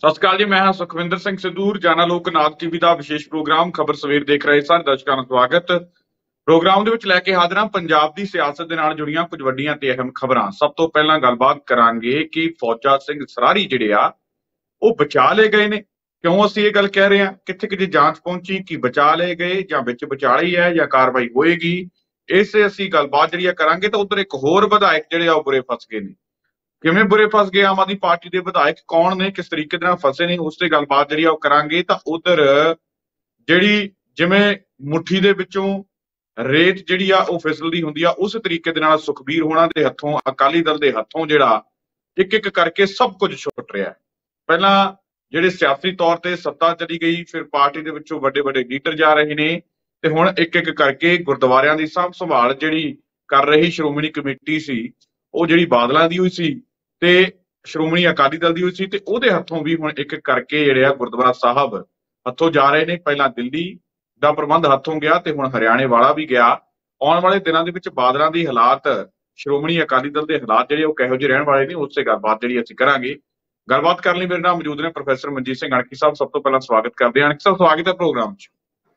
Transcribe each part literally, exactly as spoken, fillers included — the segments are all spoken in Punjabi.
ਸਤਿ ਸ਼੍ਰੀ ਅਕਾਲ ਜੀ। ਮੈਂ ਹਾਂ ਸੁਖਵਿੰਦਰ ਸਿੰਘ ਸਿੱਧੂ। ਰੋਜ਼ਾਨਾ ਲੋਕ ਨਾਥ ਟੀਵੀ ਦਾ ਵਿਸ਼ੇਸ਼ ਪ੍ਰੋਗਰਾਮ ਖਬਰ ਸਵੇਰ ਦੇਖ ਰਹੇ ਸਾਰੇ ਦਰਸ਼ਕਾਂ ਦਾ ਸਵਾਗਤ। ਪ੍ਰੋਗਰਾਮ ਦੇ ਵਿੱਚ ਲੈ ਕੇ ਹਾਜ਼ਰ ਹਾਂ ਪੰਜਾਬ ਦੀ ਸਿਆਸਤ ਦੇ ਨਾਲ ਜੁੜੀਆਂ ਕੁਝ ਵੱਡੀਆਂ ਤੇ ਅਹਿਮ ਖਬਰਾਂ। ਸਭ ਤੋਂ ਪਹਿਲਾਂ ਗੱਲਬਾਤ ਕਰਾਂਗੇ ਕਿ ਫੌਜਾ ਸਿੰਘ ਸਰਾਰੀ ਜਿਹੜੇ ਆ ਉਹ ਬਚਾ ਲਏ ਗਏ ਨੇ। ਕਿਉਂ ਅਸੀਂ ਇਹ ਗੱਲ ਕਹਿ ਰਹੇ ਹਾਂ? ਕਿੱਥੇ ਕਿਤੇ ਜਾਂਚ ਪਹੁੰਚੀ ਕਿ ਬਚਾ ਲਏ ਗਏ ਜਾਂ ਵਿੱਚ ਵਿਚਾਲੇ ਹੈ ਜਾਂ ਕਾਰਵਾਈ ਹੋਏਗੀ, ਇਸੇ ਅਸੀਂ ਗੱਲਬਾਤ ਜਿਹੜੀ ਆ ਕਰਾਂਗੇ। ਤਾਂ ਉਧਰ ਇੱਕ ਹੋਰ ਵਿਧਾਇਕ ਜਿਹੜੇ ਆ ਉਹ ਬੁਰੇ ਫਸ ਗਏ ਨੇ। ਕਿਵੇਂ ਬੁਰੇ ਫਸ ਗਏ? ਆਮ ਆਦਮੀ ਪਾਰਟੀ ਦੇ ਵਿਧਾਇਕ ਕੌਣ ਨੇ, ਕਿਸ ਤਰੀਕੇ ਦੇ ਨਾਲ ਫਸੇ ਨੇ, ਉਸ ਤੇ ਗੱਲਬਾਤ ਜਿਹੜੀ ਆ ਉਹ ਕਰਾਂਗੇ। ਤਾਂ ਉਧਰ ਜਿਹੜੀ ਜਿਵੇਂ ਮੁੱਠੀ ਦੇ ਵਿੱਚੋਂ ਰੇਤ ਜਿਹੜੀ ਆ ਉਹ ਫਿਸਲਦੀ ਹੁੰਦੀ ਆ, ਉਸ ਤਰੀਕੇ ਦੇ ਨਾਲ ਸੁਖਬੀਰ ਹੋਣਾ ਦੇ ਹੱਥੋਂ, ਅਕਾਲੀ ਦਲ ਦੇ ਹੱਥੋਂ ਜਿਹੜਾ ਇੱਕ ਇੱਕ ਕਰਕੇ ਸਭ ਕੁਝ ਛੁੱਟ ਰਿਹਾ। ਪਹਿਲਾਂ ਜਿਹੜੇ ਸਿਆਸੀ ਤੌਰ ਤੇ ਸੱਤਾ ਚਲੀ ਗਈ, ਫਿਰ ਪਾਰਟੀ ਦੇ ਵਿੱਚੋਂ ਵੱਡੇ ਵੱਡੇ ਲੀਡਰ ਜਾ ਰਹੇ ਨੇ, ਤੇ ਹੁਣ ਇੱਕ ਇੱਕ ਕਰਕੇ ਗੁਰਦੁਆਰਿਆਂ ਦੀ ਸਾਂਭ ਸੰਭਾਲ ਜਿਹੜੀ ਕਰ ਰਹੀ ਸ਼੍ਰੋਮਣੀ ਕਮੇਟੀ ਸੀ, ਉਹ ਜਿਹੜੀ ਬਾਦਲਾਂ ਦੀ ਹੋਈ ਸੀ ਤੇ ਸ਼੍ਰੋਮਣੀ ਅਕਾਲੀ ਦਲ ਦੀ ਹੋਈ ਸੀ, ਤੇ ਉਹਦੇ ਹੱਥੋਂ ਵੀ ਹੁਣ ਇੱਕ ਇੱਕ ਕਰਕੇ ਜਿਹੜੇ ਆ ਗੁਰਦੁਆਰਾ ਸਾਹਿਬ ਹੱਥੋਂ ਜਾ ਰਹੇ ਨੇ। ਪਹਿਲਾਂ ਦਿੱਲੀ ਦਾ ਪ੍ਰਬੰਧ ਹੱਥੋਂ ਗਿਆ ਤੇ ਹੁਣ ਹਰਿਆਣੇ ਵਾਲਾ ਵੀ ਗਿਆ। ਆਉਣ ਵਾਲੇ ਦਿਨਾਂ ਦੇ ਵਿੱਚ ਬਾਦਲਾਂ ਦੀ ਹਾਲਾਤ, ਸ਼੍ਰੋਮਣੀ ਅਕਾਲੀ ਦਲ ਦੇ ਹਾਲਾਤ ਜਿਹੜੇ ਉਹ ਕਿਹੋ ਜਿਹੇ ਰਹਿਣ ਵਾਲੇ ਨੇ, ਉਸੇ ਗੱਲਬਾਤ ਜਿਹੜੀ ਅਸੀਂ ਕਰਾਂਗੇ। ਗੱਲਬਾਤ ਕਰਨ ਲਈ ਮੇਰੇ ਨਾਲ ਮੌਜੂਦ ਨੇ ਪ੍ਰੋਫੈਸਰ ਮਨਜੀਤ ਸਿੰਘ ਅਣਖੀ ਸਾਹਿਬ। ਸਭ ਤੋਂ ਪਹਿਲਾਂ ਸਵਾਗਤ ਕਰਦੇ ਹਾਂ ਅਣਖੀ ਸਾਹਿਬ, ਸਵਾਗਤ ਹੈ ਪ੍ਰੋਗਰਾਮ 'ਚ।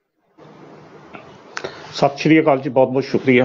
ਸਤਿ ਸ਼੍ਰੀ ਅਕਾਲ ਜੀ, ਬਹੁਤ ਬਹੁਤ ਸ਼ੁਕਰੀਆ।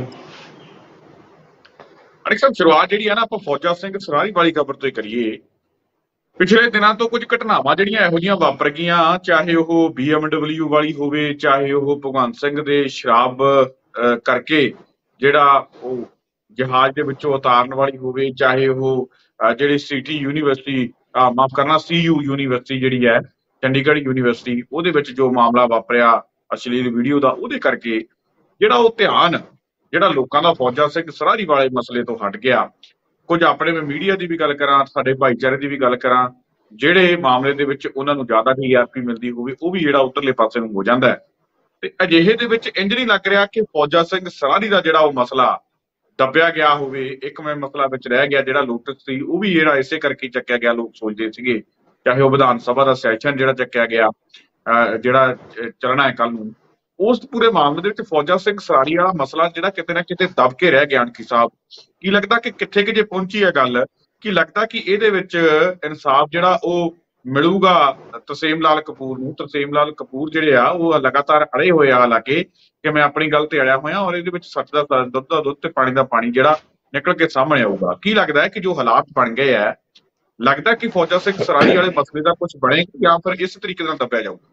ਅਣਖੀ ਸਾਹਿਬ, ਸ਼ੁਰੂਆਤ ਜਿਹੜੀ ਹੈ ਨਾ ਆਪਾਂ ਫੌਜਾ ਸਿੰਘ ਸਰਾਰੀ ਵਾਲੀ ਖਬਰ ਤੋਂ ਹੀ ਕਰੀਏ। ਪਿਛਲੇ ਦਿਨਾਂ ਤੋਂ ਕੁਝ ਘਟਨਾਵਾਂ ਜਿਹੜੀਆਂ ਇਹੋ ਜਿਹੀਆਂ ਵਾਪਰ ਗਈਆਂ, ਚਾਹੇ ਉਹ ਬੀ ਐਮ ਡਬਲਿਊ ਵਾਲੀ ਹੋਵੇ, ਚਾਹੇ ਉਹ ਭਗਵੰਤ ਸਿੰਘ ਦੇ ਸ਼ਰਾਬ ਕਰਕੇ ਜਿਹੜਾ ਉਹ ਜਹਾਜ਼ ਦੇ ਵਿੱਚੋਂ ਉਤਾਰਨ ਵਾਲੀ ਹੋਵੇ, ਚਾਹੇ ਉਹ ਜਿਹੜੀ ਸਿਟੀ ਯੂਨੀਵਰਸਿਟੀ ਮਾਫ ਕਰਨਾ ਸੀ ਯੂ ਯੂਨੀਵਰਸਿਟੀ ਜਿਹੜੀ ਹੈ ਚੰਡੀਗੜ੍ਹ ਯੂਨੀਵਰਸਿਟੀ, ਉਹਦੇ ਵਿੱਚ ਜੋ ਮਾਮਲਾ ਵਾਪਰਿਆ ਅਸ਼ਲੀਲ ਵੀਡੀਓ ਦਾ, ਉਹਦੇ ਕਰਕੇ ਜਿਹੜਾ ਉਹ ਧਿਆਨ ਜਿਹੜਾ ਲੋਕਾਂ ਦਾ ਫੌਜਾ ਸਿੰਘ ਸਰਾਰੀ ਵਾਲੇ ਮਸਲੇ ਤੋਂ ਹਟ ਗਿਆ। ਕੁਝ ਆਪਣੇ ਮੈਂ ਮੀਡੀਆ ਦੀ ਵੀ ਗੱਲ ਕਰਾਂ, ਸਾਡੇ ਭਾਈਚਾਰੇ ਦੀ ਵੀ ਗੱਲ ਕਰਾਂ, ਜਿਹੜੇ ਮਾਮਲੇ ਦੇ ਵਿੱਚ ਉਹਨਾਂ ਨੂੰ ਜ਼ਿਆਦਾ ਟੀ ਆਰ ਪੀ ਮਿਲਦੀ ਹੋਵੇ, ਉਹ ਵੀ ਜਿਹੜਾ ਉੱਧਰਲੇ ਪਾਸੇ ਨੂੰ ਹੋ ਜਾਂਦਾ ਹੈ। ਤੇ ਅਜਿਹੇ ਦੇ ਵਿੱਚ ਇੰਜ ਨਹੀਂ ਲੱਗ ਰਿਹਾ ਕਿ ਫੌਜਾ ਸਿੰਘ ਸਰਾਰੀ ਦਾ ਜਿਹੜਾ ਉਹ ਮਸਲਾ ਦੱਬਿਆ ਗਿਆ ਹੋਵੇ। ਇੱਕ ਮੈਂ ਮਸਲਾ ਵਿੱਚ ਰਹਿ ਗਿਆ ਜਿਹੜਾ ਲੋਟਸ ਸੀ, ਉਹ ਵੀ ਜਿਹੜਾ ਇਸੇ ਕਰਕੇ ਚੱਕਿਆ ਗਿਆ। ਲੋਕ ਸੋਚਦੇ ਸੀਗੇ ਚਾਹੇ ਉਹ ਵਿਧਾਨ ਸਭਾ ਦਾ ਸੈਸ਼ਨ ਜਿਹੜਾ ਚੱਕਿਆ ਗਿਆ, ਅਹ ਜਿਹੜਾ ਚੱਲਣਾ ਹੈ ਕੱਲ ਨੂੰ, ਉਸ ਪੂਰੇ ਮਾਮਲੇ ਦੇ ਵਿੱਚ ਫੌਜਾ ਸਿੰਘ ਸਰਾਰੀ ਵਾਲਾ ਮਸਲਾ ਜਿਹੜਾ ਕਿਤੇ ਨਾ ਕਿਤੇ ਦਬ ਕੇ ਰਹਿ ਗਿਆ। ਅਣਖੀ ਸਾਹਿਬ, ਕੀ ਲੱਗਦਾ ਕਿ ਕਿੱਥੇ ਕਿ ਜੇ ਪਹੁੰਚੀ ਹੈ ਗੱਲ, ਕੀ ਲੱਗਦਾ ਕਿ ਇਹਦੇ ਵਿੱਚ ਇਨਸਾਫ ਜਿਹੜਾ ਉਹ ਮਿਲੂਗਾ ਤਰਸੇਮ ਲਾਲ ਕਪੂਰ ਨੂੰ? ਤਰਸੇਮ ਲਾਲ ਕਪੂਰ ਜਿਹੜੇ ਆ ਉਹ ਲਗਾਤਾਰ ਅੜੇ ਹੋਏ ਆ, ਹਾਲਾਂਕਿ ਕਿ ਮੈਂ ਆਪਣੀ ਗੱਲ ਤੇ ਅੜਿਆ ਹੋਇਆ, ਔਰ ਇਹਦੇ ਵਿੱਚ ਸੱਚ ਦਾ ਦੁੱਧ ਦਾ ਦੁੱਧ ਤੇ ਪਾਣੀ ਦਾ ਪਾਣੀ ਜਿਹੜਾ ਨਿਕਲ ਕੇ ਸਾਹਮਣੇ ਆਊਗਾ। ਕੀ ਲੱਗਦਾ ਹੈ ਕਿ ਜੋ ਹਾਲਾਤ ਬਣ ਗਏ ਆ, ਲੱਗਦਾ ਕਿ ਫੌਜਾ ਸਿੰਘ ਸਰਾਰੀ ਵਾਲੇ ਮਸਲੇ ਦਾ ਕੁਝ ਬਣੇ ਜਾਂ ਫਿਰ ਇਸ ਤਰੀਕੇ ਨਾਲ ਦੱਬਿਆ ਜਾਊਗਾ?